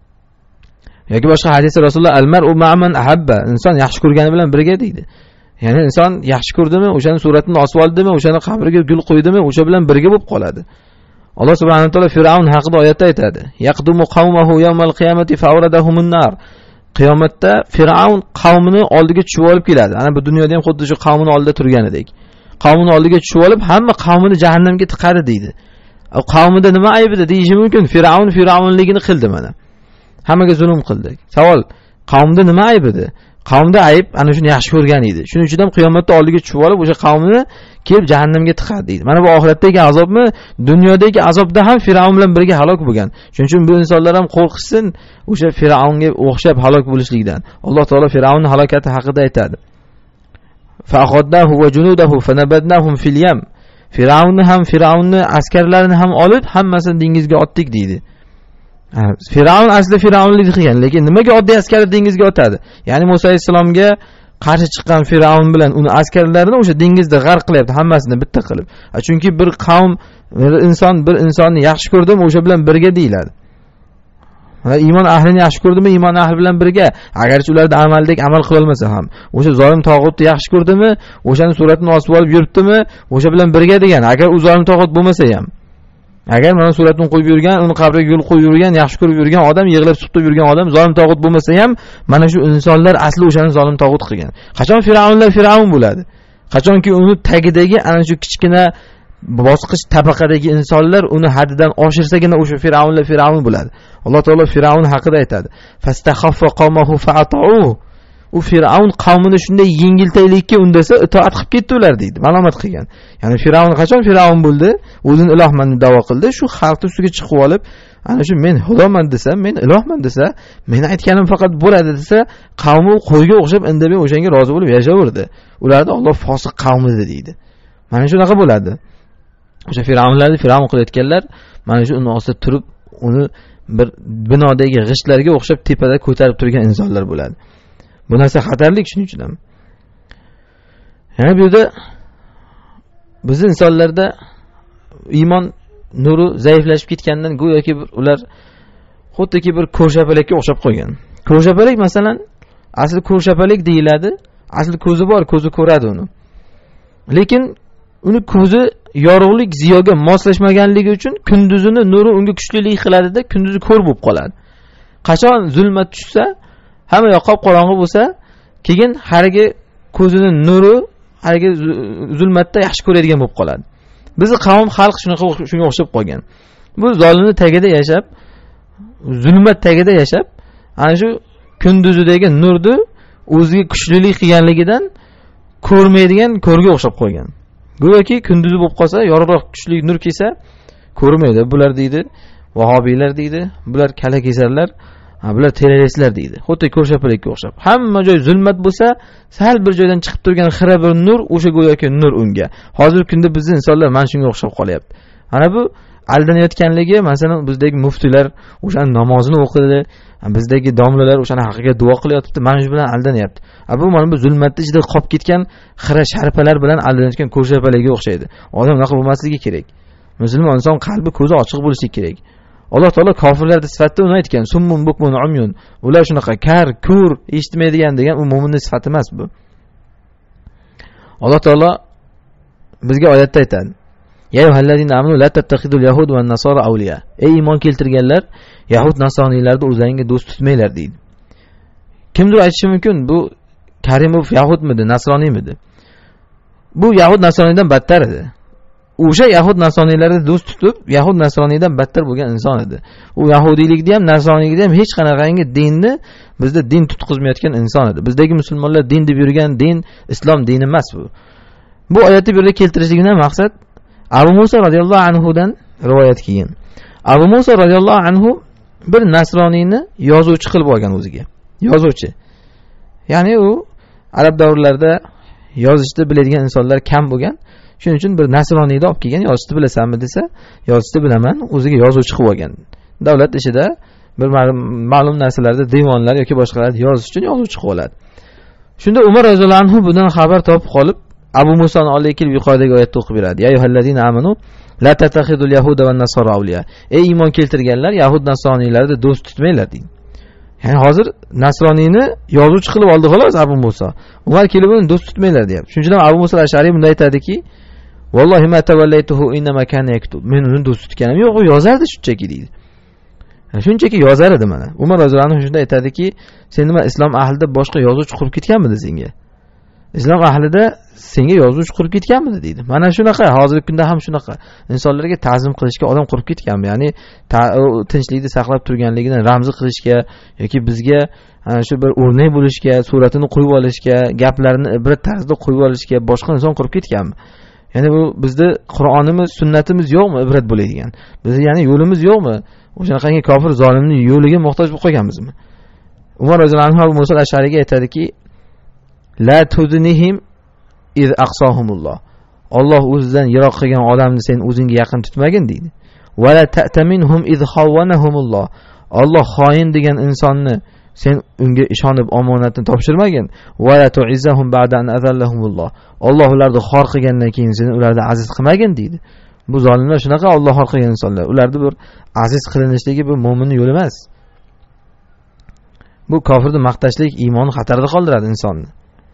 Yoki boshqa hadisda Rasululloh al-mar'u ma'man ahabba, inson yaxshi ko'rgani bilan birga deydi. Ya'ni inson yaxshi ko'rdimi, o'shaning suratini osib oldimi, o'shani qabriga gul qo'ydimi, o'sha bilan birga bo'lib qoladi. Alloh subhanahu va taolo Fir'avn haqida oyatda aytadi: "Yaqdumu qawmahu yawmal qiyamati fa'awradahumun nar." Qiyomatda Fir'avn qavmini oldiga tushib olib keladi. Ana bu dunyoda ham xuddi shu qavmini oldida turganidek. Qavmini oldiga tushib olib, hamma qavmini jahannamga tiqadi deydi. Qavmida nima ayb edi deyishi mumkin. Fir'avn fir'avnligini qildi mana. Hammaga zulm qildi. Savol, qavmda nima ayb edi? Qavmda ayb ana shuni yaxshi ko'rgan edi. Shuning uchun ham qiyomatda oldiga tushib olib, o'sha qavmini kelib jahannamga tiqadi deydi. Mana bu oxiratdagi azobmi, dunyodagi azobda ham Fir'avn bilan birga halok bo'lgan. Shuning uchun bu insonlar ham qo'rqishsin o'sha Fir'avnga o'xshab halok bo'lishlikdan. Alloh taolo Fir'avnning halokati haqida aytadi. Fa'khadnahu va junudahu fanabadnahum fil yam. Fir'avnni askarlarini ham olib, hammasini dengizga otdik deydi. Fir'avn asli fir'avnlik qilgan, lekin nimaga oddiy askarni dengizga otadi? Ya'ni Musa alayhisalomga qarshi chiqqan Fir'avn bilan uni askarlarini o'sha dengizda g'arq qilyapti, hammasini bitta qilib. Chunki bir insonni yaxshi ko'rdimi, o'sha bilan birga deyiladi. Mana iymon ahlini yaxshi ko'rdimi? Iymon ahli bilan birga, agarchi ularda amaldek amal qila olmasa ham, o'sha zolim tog'utni yaxshi ko'rdimi? O'shaning suratini osib olib yuribdimi? O'sha bilan birga degan. Agar u zolim tog'ut bo'lmasa ham, agar mana suratini qo'yib yurgan, uni qabriga gul qo'yib yurgan, yaxshi ko'rib yurgan odam, yig'lab suqib yurgan odam zolim tog'ut bo'lmasa ham, mana shu insonlar asli o'shani zolim tog'ut qilgan. Qachon Fir'avnlar Fir'avn bo'ladi? Qachonki uni tagidagi ana shu kichkina bosqich tabaqadagi insonlar uni haddidan oshirsagina o'sha Fir'avnlar Fir'avn bo'ladi. Alloh taolo Fir'avn haqida aytadi. Fastakhaffa qawmahu fa'ata'u. U Fir'avn qavmini shunday yengiltaylikka undasa itoat qilib ketdi ular deydi. Malomat qilgan. Ya'ni Fir'avn qachon Fir'avn bo'ldi? O'zini ilohman deb da'vo qildi. Shu xalqni ustiga chiqib olib, ana shu men xudoman desa, men ilohman desa, meni aytganim faqat bo'ladi desa, qavmi qo'yga o'xshab indamay o'shanga rozi bo'lib yashaverdi. Ularni Alloh fosiq qavm edi deydi. Mana shunaqa bo'ladi. O'sha Fir'avnlarni Fir'avn qilayotganlar mana shu uni ostida turib, uni bir binodagi g'ishtlarga o'xshab tepada ko'tarib turgan insonlar bo'ladi. Bu narsa xatarlik shuning uchun ham. Yana bu yerda bizning insonlarda iymon nuri zaiflashib ketgandan go'yoki ular xuddiki bir ko'rshapalakka o'xshab qolgan. Ko'rshapalak masalan, asli ko'rshapalak deyiladi. Asli ko'zi bor, ko'zi ko'radi uni. Lekin uni ko'zi yorug'lik ziyoga moslashmaganligi uchun kunduzini nuri unga kuchlilik qiladida, kunduzi ko'r bo'lib qoladi. Qachon zulmat tushsa, hamma yoq qop-qorong'i bo'lsa, keyin harigi ko'zini nuri harigi zulmatda yaxshi ko'radigan bo'lib qoladi. Bizi qavm xalq shunga o'xshab qolgan. Bu zolimning tagida yashab, zulmat tagida yashab, ana shu kunduzidagi nurni o'ziga kuchlilik qilganligidan ko'rmaydigan ko'rga o'xshab qo'ygan. Go'yoki kunduzi bo'lib qolsa, yorug'roq kuchli nur kelsa, ko'rmaydi. Bular deydi, vahobiylar deydi, bular kala kesarlar, bular terroristlar deydi. Xuddi ko'rshapalakka o'xshab. Hamma joy zulmat bo'lsa, sal bir joydan chiqib turgan xira bir nur, o'sha go'yoki nur unga. Hozirgi kunda bizning insonlar mana shunga o'xshab qolyapti. Ana bu aldanayotganligi, masalan, bizdagi muftiylar o'shaning namozini o'qidi, bizdagi domlalar o'shani haqiga duo qilyapti, mana shu bilan aldanyapti. Bu mana bu zulmatda ichida qolib ketgan xira sharpalar bilan aldanayotgan ko'rshapalakka o'xshaydi. Odam unaqa bo'lmasligi kerak. Musulmon inson qalbi ko'zi ochiq bo'lishi kerak. Alloh taolo kofirlarning sifatida uni aytgan, summun bukmun umyun. Ular shunaqa kar, ko'r, eshitmaydigan degan u mo'minning sifati emas bu. Alloh taolo bizga oyatda aytadi: "Ya ayyuhallazina amanu la tattakhidul yahud wan nasara awliya." Ey iymon keltirganlar, yahud nasroniylarni o'zlaringizga do'st tutmanglar deydi. Kimdir aytishi mumkin, bu Karimov yahudmidi, nasroniymidi? Bu yahud nasroniydan battar edi. O'sha yahud nasroniylarni do'st tutib, yahud nasroniydan battar bo'lgan inson edi. U yahudiylikda ham, nasroniylikda ham hech qanaqangi dinni bizda din tutqizmayotgan inson edi. Bizdagi musulmonlar din deb yurgan din islom dini emas bu. Bu oyatni bu yerda keltirishligidan maqsad Abu Musa radhiyallohu anhudan rivoyat kelgan. Abu Musa radhiyallohu anhu bir nasroniyni yozuvchi qilib olgan o'ziga. Yozuvchi. Ya'ni u arab davrlarida yozishni biladigan insonlar kam bo'lgan. Shuning uchun bir nasroniyni olib kelgan, yozishni bilasanmi desa, yozishni bilaman, o'ziga yozuvchi qilib olgan. Davlat ishida bir ma'lum narsalarda devonlar yoki boshqalarni yozish uchun yozuvchi qilib oladi. Shunda Umar roziyallohu anhu bundan xabar topib qolib, Abu Musoni oldiga kelib yuqoridagi oyatni o'qib beradi. Ya ayyuhallazina amanu la tattakhidul yahuda wan nasara awliya. Ey iymon keltirganlar, yahud nasroniylarni do'st tutmanglar deydi. Ya'ni hozir nasroniyni yozuvchi qilib oldi xolos Abu Musa. Umar kelib uni do'st tutmanglar deyapti. Shuning uchun Abu Musa al-Ash'ariy bunday aytadiki, "Vallohi ma tavallaytuhu inma kana yaktub." Men uni do'st tutganim yo'q, u yozardi shunchaki deydi. Shunchaki yozar edi mana. Umar roziyallohu anhu shunday aytadiki, "Sen nima islom ahlida boshqa yozuvchi qurib ketganmidi senga? Islom ahlida senga yozuvchi qurib ketganmidi?" deydi. Mana shunaqa, hozirgi kunda ham shunaqa. Insonlarga ta'zim qilishga odam qurib ketganmi? Ya'ni tinchlikni saqlab turganligidan ramzi qilishga yoki bizga ana shu bir o'rnak bo'lishga, suratini qo'yib olishga, gaplarini ibrat tarzida qo'yib olishga boshqa inson qurib ketganmi? Ya'ni bu bizda Qur'onimiz, sunnatimiz yo'qmi ibrat bo'ladigan? Bizda ya'ni yo'limiz yo'qmi? O'shanaqangi kofir zolimning yo'liga muhtoj bo'lib qolganmizmi? Umar roziyallohu anhu Abu Musa al-Ash'ariyga aytadiki, "La tudnihim iz aqsahumulloh." Alloh o'zidan yiroq qilgan odamni sen o'zingga yaqin tutmagin deydi. "Va la ta'taminhum iz khawwanahumulloh." Alloh xoin degan insonni sen unga ishonib omonatni topshirmagin. "Va la tu'izzahum ba'da an azallahumulloh." Alloh ularni xor qilgandan keyin seni ularni aziz qilmagin deydi. Bu zolimlar shunaqa, Alloh xor qilgan insonlar. Ularni bir aziz qilinishligi bu mo'minning yo'li emas. Bu kofirni maqtashlik iymonni xatarda qoldiradi insonni.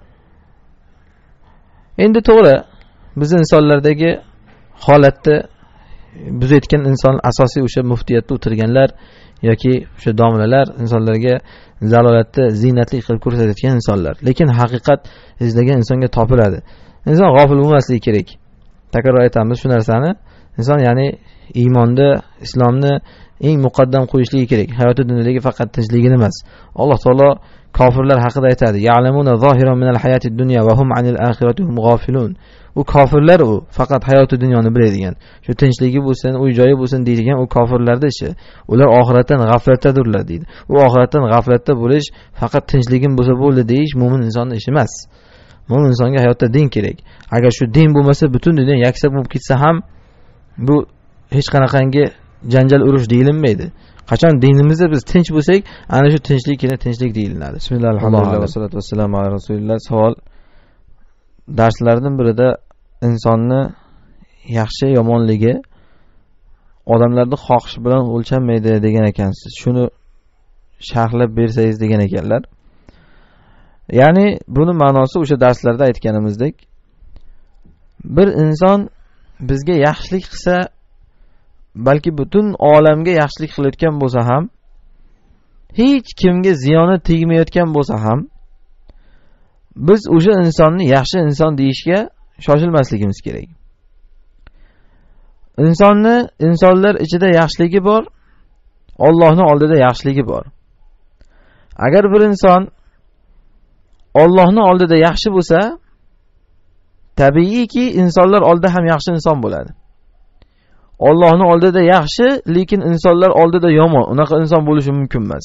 Endi to'g'ri, biz insonlardagi holatni biz aytgan inson asosiy o'sha muftiyatda o'tirganlar yoki o'sha domlalar insonlarga zalolatni ziynatli qilib ko'rsatayotgan insonlar. Lekin haqiqat izlagan insonga topiladi. Inson g'ofil bo'lmasligi kerak. Takror aytamiz shu narsani. Inson ya'ni iymonni, islomni eng muqaddam qo'yishligi kerak. Hayoti dunyodagi faqat tinchligini emas. Alloh taolo kofirlar haqida aytadi: "Ya'lamuna zohiran minal hayatid dunya va hum anil akhirati hum g'afilun." U kofirlar u faqat hayoti dunyoni biladigan. Shu tinchligi bo'lsin, uy joyi bo'lsin deydigan u kofirlarning ishi. Ular oxiratdan g'aflatdadurlar deydi. U oxiratdan g'aflatda bo'lish, faqat tinchligim bo'lsa bo'ldi deyish mo'min insonning ishi emas. Mo'min insonga hayotda din kerak. Agar shu din bo'lmasa, butun dunyo yaksa bo'lib ketsa ham bu hech qanaqangi janjal urush deyilmaydi. Qachon dinimizda biz tinch bo'lsak, ana shu tinchlikgina tinchlik deyiladi. Bismillahirrohmanirrohim. Vassalatu vassalamu ala rasulilloh. Savol: darslardan birida insonni yaxshi yomonligi odamlarning xohishi bilan o'lchanmaydi degan ekansiz. Shuni sharhlab bersangiz degan ekanlar. Ya'ni buni ma'nosi o'sha darslarda aytganimizdek, bir inson bizga yaxshilik qilsa, balki butun olamga yaxshilik qilayotgan bo'lsa ham, hech kimga ziyoni tegmayotgan bo'lsa ham, biz o'sha insonni yaxshi inson deyishga shoshilmasligimiz kerak. Insonlar ichida yaxshiligi bor, Allohning oldida yaxshiligi bor. Agar bir inson Allohning oldida yaxshi bo'lsa, tabiiyki insonlar oldida ham yaxshi inson bo'ladi. Allohning oldida yaxshi, lekin insonlar oldida yomon. Unaqa inson bo'lishi mumkin emas.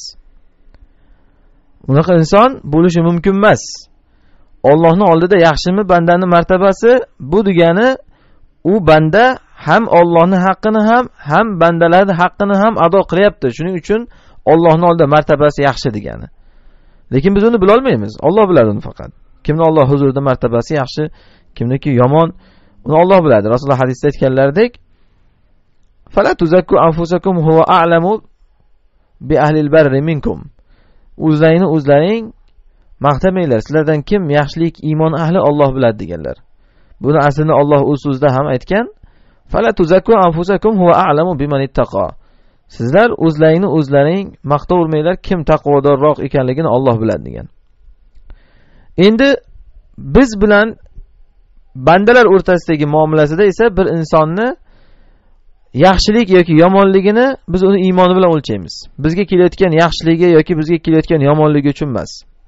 Unaqa inson bo'lishi mumkin emas. Allohning oldida yaxshimi bandaning martabasi? Bu degani u banda ham Allohning haqqini ham bandalarning haqqini ham ado qilyapti. Shuning uchun Allohning oldida martabasi yaxshi degani. Lekin biz uni bila olmaymiz. Alloh biladi uni faqat. Kimning Alloh huzurida martabasi yaxshi, kimniki yomon, uni Alloh biladi. Rasululloh hadisda aytganlaridek: "Fala tuzakku anfusakum huwa a'lamu bi ahlil barri minkum." O'zlaring maqtamanglar. Sizlardan kim yaxshilik, iymon ahli Alloh biladi deganlar. Buni aslida Alloh o'z so'zida ham aytgan: "Fala tuzakku anfusakum huwa a'lamu biman ittaqa." Sizlar o'zlaring maqtavermanglar, kim taqvodorroq ekanligini Alloh biladi degan. Endi biz bilan bandalar o'rtasidagi muomalasida esa bir insonni yaxshilik yoki yomonligini biz uni iymoni bilan o'lchaymiz. Bizga kelayotgan yaxshiligi yoki bizga kelayotgan yomonligi uchun emas.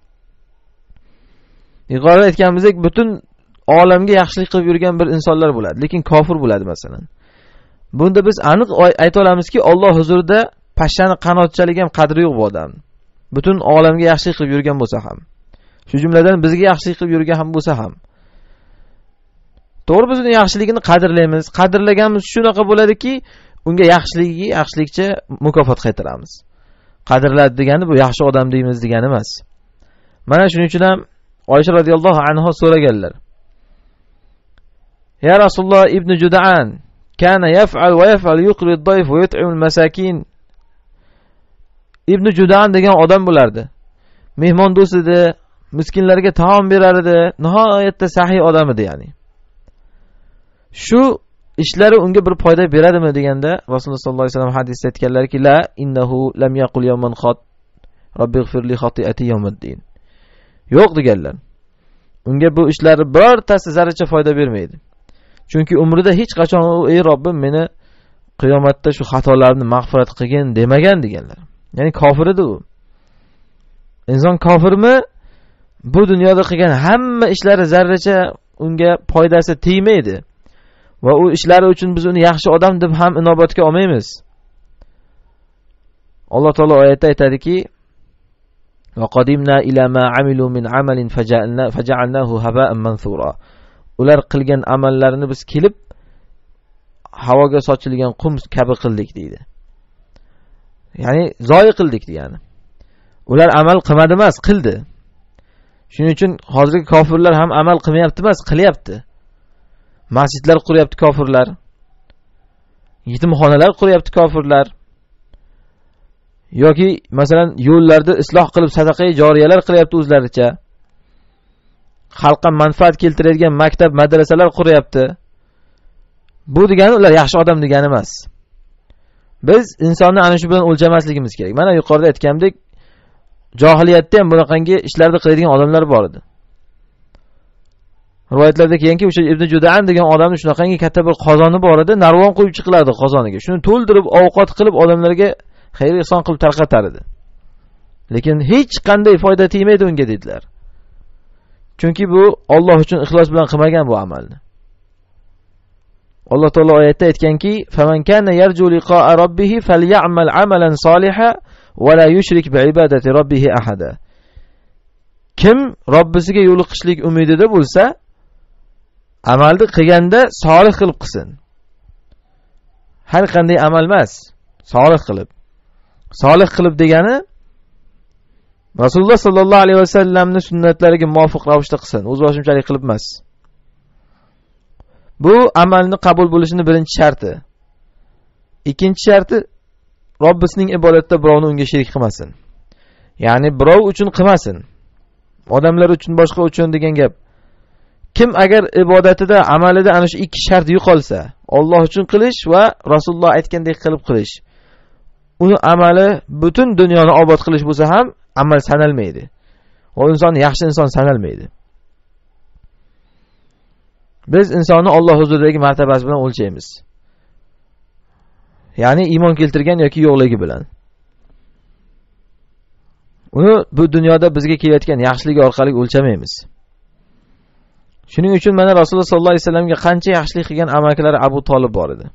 Yuqorida aytganimizdek, butun olamga yaxshilik qilib yurgan bir insonlar bo'ladi, lekin kofir bo'ladi masalan. Bunda biz aniq ayta olamizki, Alloh huzurida pashshani qanotchalik ham qadri yo'q bu odam. Butun olamga yaxshilik qilib yurgan bo'lsa ham, shu jumladan bizga yaxshilik qilib yurgan ham bo'lsa ham, to'g'ri biz uning yaxshiligini qadrlaymiz. Qadrlaganimiz shunaqa bo'ladiki, unga yaxshilikcha mukofot qaytaramiz. Qadrladi degani bu yaxshi odam deymiz degani emas. Mana shuning uchun ham Oysha radhiyallohu anha so'raganlar: "Ya Rasululloh, Ibn Juda'an kana yaf'al va yaf'al yuqri ad-dayf va yut'im al-masakin." Ibn Juda'an degan odam bo'lardi. Mehmon do'st edi, miskinlarga taom berar edi, nihoyatda sahiy odam edi ya'ni. Shu ishlari unga bir foyda beradimi deganda Rasululloh sollallohu alayhi vasallam hadisda aytganlarki: "La innahu lam yaqul yawman khat Robbighfir li khati'ati yawmiddin." Yo'q deganlar. Unga bu ishlari birortasi zarracha foyda bermaydi. Chunki umrida hech qachon u "Ey Robbim, meni qiyomatda shu xatolarni mag'firat qilgin" demagan deganlar. Ya'ni kofir edi u. Inson kofirmi? Bu dunyoda qilgan hamma ishlari zarracha unga foydasi tegmaydi. Va u ishlari uchun biz uni yaxshi odam deb ham inobatga olmaymiz. Alloh taolo oyatda aytadiki: "Va qadimna ila ma amilu min amalin faja'alnahu haba'an mansura." Ular qilgan amallarini biz kelib havoga sochilgan qum kabi qildik deydi. Ya'ni zoyi qildik degani. Ular amal qilmadi emas, qildi. Shuning uchun hozirgi kofirlar ham amal qilmayapti emas, qilyapti. Masjidlar quryapti kofirlar. Yetimxonalar quryapti kofirlar. yoki masalan yo'llarni isloh qilib sadaqai joriyalar qilyapti o'zlaricha. Xalqqa manfaat keltiradigan maktab, madrasalar quryapti. Bu degani ular yaxshi odam degani emas. Biz insonni ana shu bilan o'lchamasligimiz kerak. Mana yuqorida aytgandek, johiliyatda ham bunaqangi ishlarni qiladigan odamlar bor edi. Rivoyatlarda kelganki, o'sha Ibn Juda'an degan odamning shunaqangi katta bir qozoni bor edi, narvon qo'yib chiqilardi qozoniga. Shuni to'ldirib ovqat qilib odamlarga xayr ihson qilib tarqatar edi. Lekin hech qanday foyda tegmaydi unga dedilar. Chunki bu Alloh uchun ixlos bilan qilmagan bu amalni. Alloh taolo oyatda aytganki, "Faman kana yarju liqa'a rabbih falyamal amalan solihan va la yushrik bi'ibadati rabbih ahada." Kim Robbisiga yo'liqishlik umidida bo'lsa, amalni qilganda solih qilib qilsin. Har qanday amal emas, solih qilib. Solih qilib degani Rasululloh sallallohu alayhi vasallamning sunnatlariga muvofiq ravishda qilsin, o'z boshimchalik qilib emas. Bu amalni qabul bo'lishining birinchi sharti. Ikkinchi sharti Robbisining ibodatida birovni unga sherik qilmasin. Ya'ni birov uchun qilmasin. Odamlar uchun, boshqa uchun degan gap. Kim agar ibodatida, amalida ana shu ikki shart yo'qolsa, Alloh uchun qilish va Rasululloh aytgandek qilib qilish, uni amali butun dunyoni obod qilish bo'lsa ham amal sanalmaydi. O inson yaxshi inson sanalmaydi. Biz insonni Alloh huzuridagi martabasi bilan o'lchaymiz. Ya'ni iymon keltirgan yoki yo'qligi bilan. Uni bu dunyoda bizga kelayotgan yaxshiligi orqali o'lchamaymiz. Shuning uchun mana Rasululloh sollallohu alayhi vasallamga qancha yaxshilik qilgan amakilar Abu Tolib bor edi.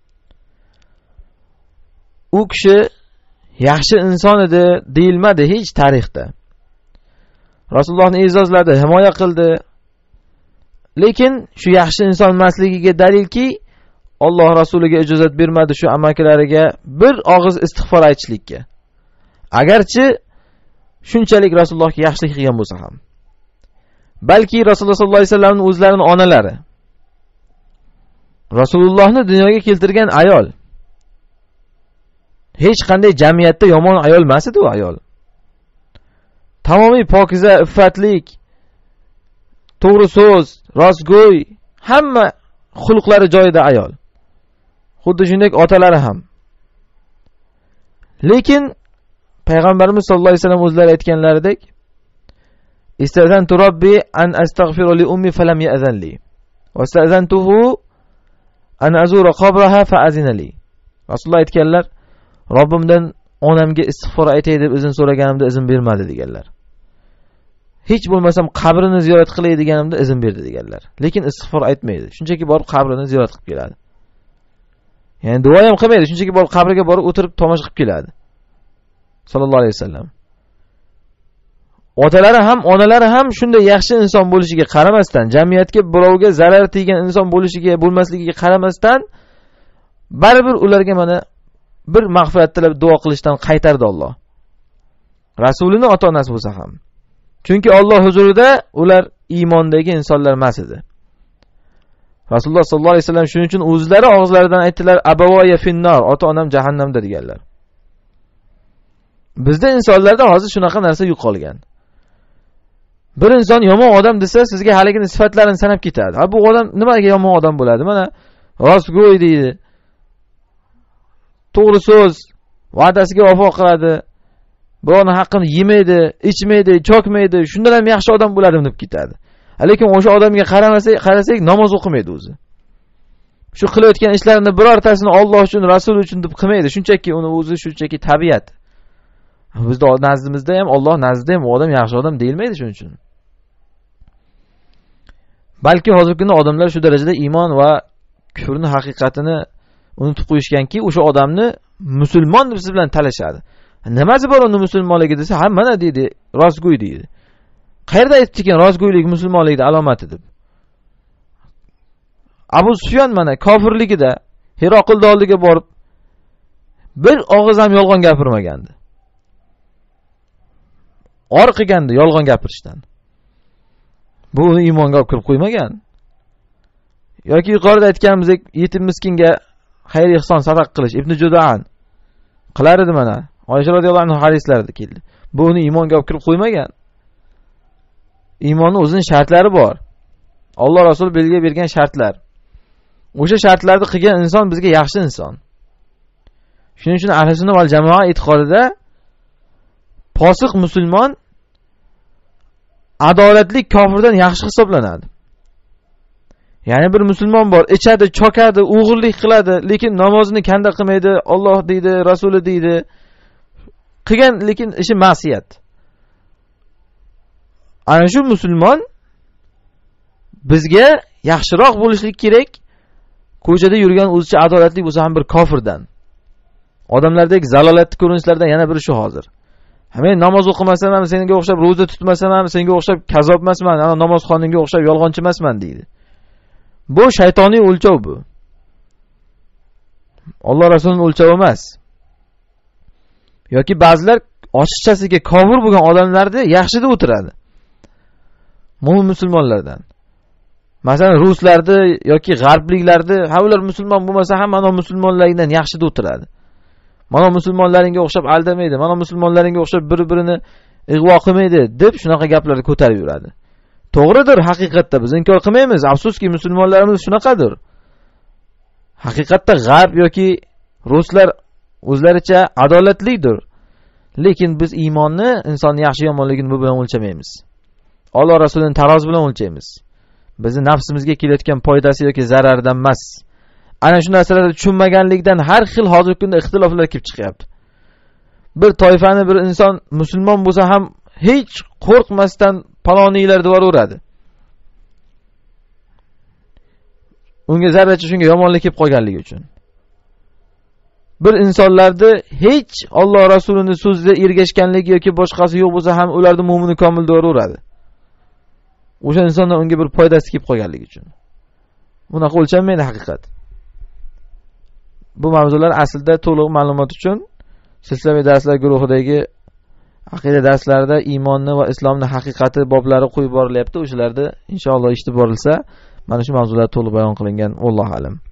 U kishi yaxshi inson edi deyilmadi hech tarixda. Rasulullohni e'zozladi, himoya qildi. Lekin shu yaxshi inson emasligiga dalilki, Alloh rasuliga ijozat bermadi shu amakilariga bir og'iz istig'for aytishlikka. Agarchi shunchalik Rasulullohga yaxshilik qilgan bo'lsa ham. Balki Rasululloh sollallohu alayhi vasallamning o'zlarining onalari, Rasulullohni dunyoga keltirgan ayol, hech qanday jamiyatda yomon ayol emas edi u ayol. Tamomiy pokiza, iffatlik, to'g'ri so'z, rostgo'y, hamma xulqlari joyida ayol. Xuddi shunday otalari ham. Lekin Payg'ambarimiz sollallohu alayhi vasallam o'zlari aytganlaridek, "Istazantu robbi an astaghfiru li ummi falam ya'zan li. Wastazantuhu an azura qabraha fa azina li." Rasululloh aytganlar, Robbimdan onamga istig'for aytay deb izn so'raganimda izn bermadi deganlar. Hech bo'lmasam qabrini ziyorat qilay deganimda izn berdi deganlar. Lekin istig'for aytmaydi. Shunchaki borib qabrini ziyorat qilib keladi. Ya'ni duo ham qilmaydi, shunchaki borib qabriga borib o'tirib tomosha qilib keladi. Sallallohu alayhi vasallam. Otalari ham, onalari ham shunday yaxshi inson bo'lishiga qaramasdan, jamiyatga birovga zarar teggan inson bo'lishiga, bo'lmasligiga qaramasdan, baribir ularga mana bir mag'firat tilab duo qilishdan qaytardi Alloh. Rasulini ota-onasi bo'lsa ham. Chunki Alloh huzurida ular iymondagi insonlar emas edi. Rasululloh sollallohu alayhi vasallam shuning uchun o'zlari og'izlaridan aytdilar, "Abavoya finnar", ota-onam jahannamda deganlar. Bizda insonlarda hozir shunaqa narsa yo'qolgan. Bir inson yomon odam desa, sizga haligini sifatlarini sanab ketadi. Ha, bu odam nimaga yomon odam bo'ladi? Mana rostgo'y deydi. To'g'ri so'z, va'dasiga vafo qiladi. Birovning haqqini yemaydi, ichmaydi, chokmaydi. Shundan ham yaxshi odam bo'ladim deb ketadi. Lekin o'sha odamga qarasak, namoz o'qimaydi o'zi. Shu qilayotgan ishlarini birortasini Alloh uchun, Rasul uchun deb qilmaydi. Shunchaki uni o'zi shunchaki tabiat. Bizda nazdimizda ham, Alloh nazdida ham u odam yaxshi odam deyilmaydi shuning uchun. Balki hozirgi kunda odamlar shu darajada iymon va kufrning haqiqatini unutib qo'yishganki, o'sha odamni musulmon deb siz bilan talashadi. Nimasi bor uni musulmonligi desa, ha mana deydi, rostgo'y deydi. Qayerda aytdi ekan rostgo'ylik musulmonlikning alomati deb? Abu Sufyon mana kofirligida Hiroqil oldiga borib bir og'iz ham yolg'on gapirmagandi. Or qilgandi yolg'on gapirishdan. Bu uni iymonga olib kirib qo'ymagan. Yoki yuqorida aytganimizdek yetim miskinga xayr ihson sadaq qilish Ibn Juda'an qilar edi mana. Oysha radhiyallohu anha hadislarida keldi. Bu uni iymonga olib kirib qo'ymagan. Iymonning o'zining shartlari bor. Alloh Rasul belgilab bergan shartlar. O'sha shartlarni qilgan inson bizga yaxshi inson. Shuning uchun ahli sunna val jamoa e'tiqodida fosiq musulmon adolatli kofirdan yaxshi hisoblanadi. Ya'ni bir musulmon bor, ichadi, chokadi, o'g'irlik qiladi, lekin namozini kanda qilmaydi, Alloh deydi, Rasuli deydi. Qilgan lekin ishi ma'siyat. Ana shu musulmon bizga yaxshiroq bo'lishlik kerak. Ko'chada yurgan o'zicha adolatli bo'lsa ham bir kofirdan. Odamlardagi zalolatli ko'rinishlardan yana biri shu hozir. Men namoz o'qimasam ham, senga o'xshab roza tutmasam ham, senga o'xshab kazob emasman, ana namozxoningga o'xshab yolg'onchi emasman deydi. Bu shaytoniy o'lchov bu. Alloh Rasulining o'lchovi emas. Yoki ba'zilar ochiqchasiga kofir bo'lgan odamlarni yaxshida o'tiradi. Mo'min musulmonlardan. Masalan, ruslarni yoki g'arbliklarni, ha ular musulmon bo'lmasa ham mana musulmonlardan yaxshida o'tiradi. Mana musulmonlaringga o'xshab aldamaydi, mana musulmonlaringga o'xshab bir-birini ig'vo qilmaydi deb shunaqa gaplarni ko'tarib yuradi. To'g'ridir, haqiqatda biz inkor qilmaymiz. Afsuski musulmonlarimiz shunaqadir. Haqiqatda g'arb yoki ruslar o'zlaricha adolatlidir. Lekin biz iymonni, insonning yaxshi yomonligini bu bilan o'lchamaymiz. Alloh Rasulining tarozi bilan o'lchaymiz. Bizni nafsimizga kelayotgan foydasi yoki zararidan emas. Ana shu narsalarni tushunmaganlikdan har xil hozirgi kunda ixtiloflar kelib chiqyapti. Bir toifani bir inson musulmon bo'lsa ham hech qo'rqmasdan paloniylar devor uradi. Unga zarracha shunga yomonlik kelib qolganligi uchun. Bir insonlarni hech Alloh Rasulining so'zida ergashganligi yoki boshqasi yo'q bo'lsa ham ularni mu'mini komil devor uradi. O'sha insondan unga bir foydasi kelib qolganligi uchun. Bunaqa o'lchanmaydi haqiqat. Bu mavzular aslida to'liq ma'lumot uchun silsilaviy darslar guruhidagi aqida darslarida iymonni va islomning haqiqati boblari qo'yib borilyapti. O'shalarda inshaalloh eshitib borilsa, mana shu mavzular to'liq bayon qilingan. Allohu a'lam.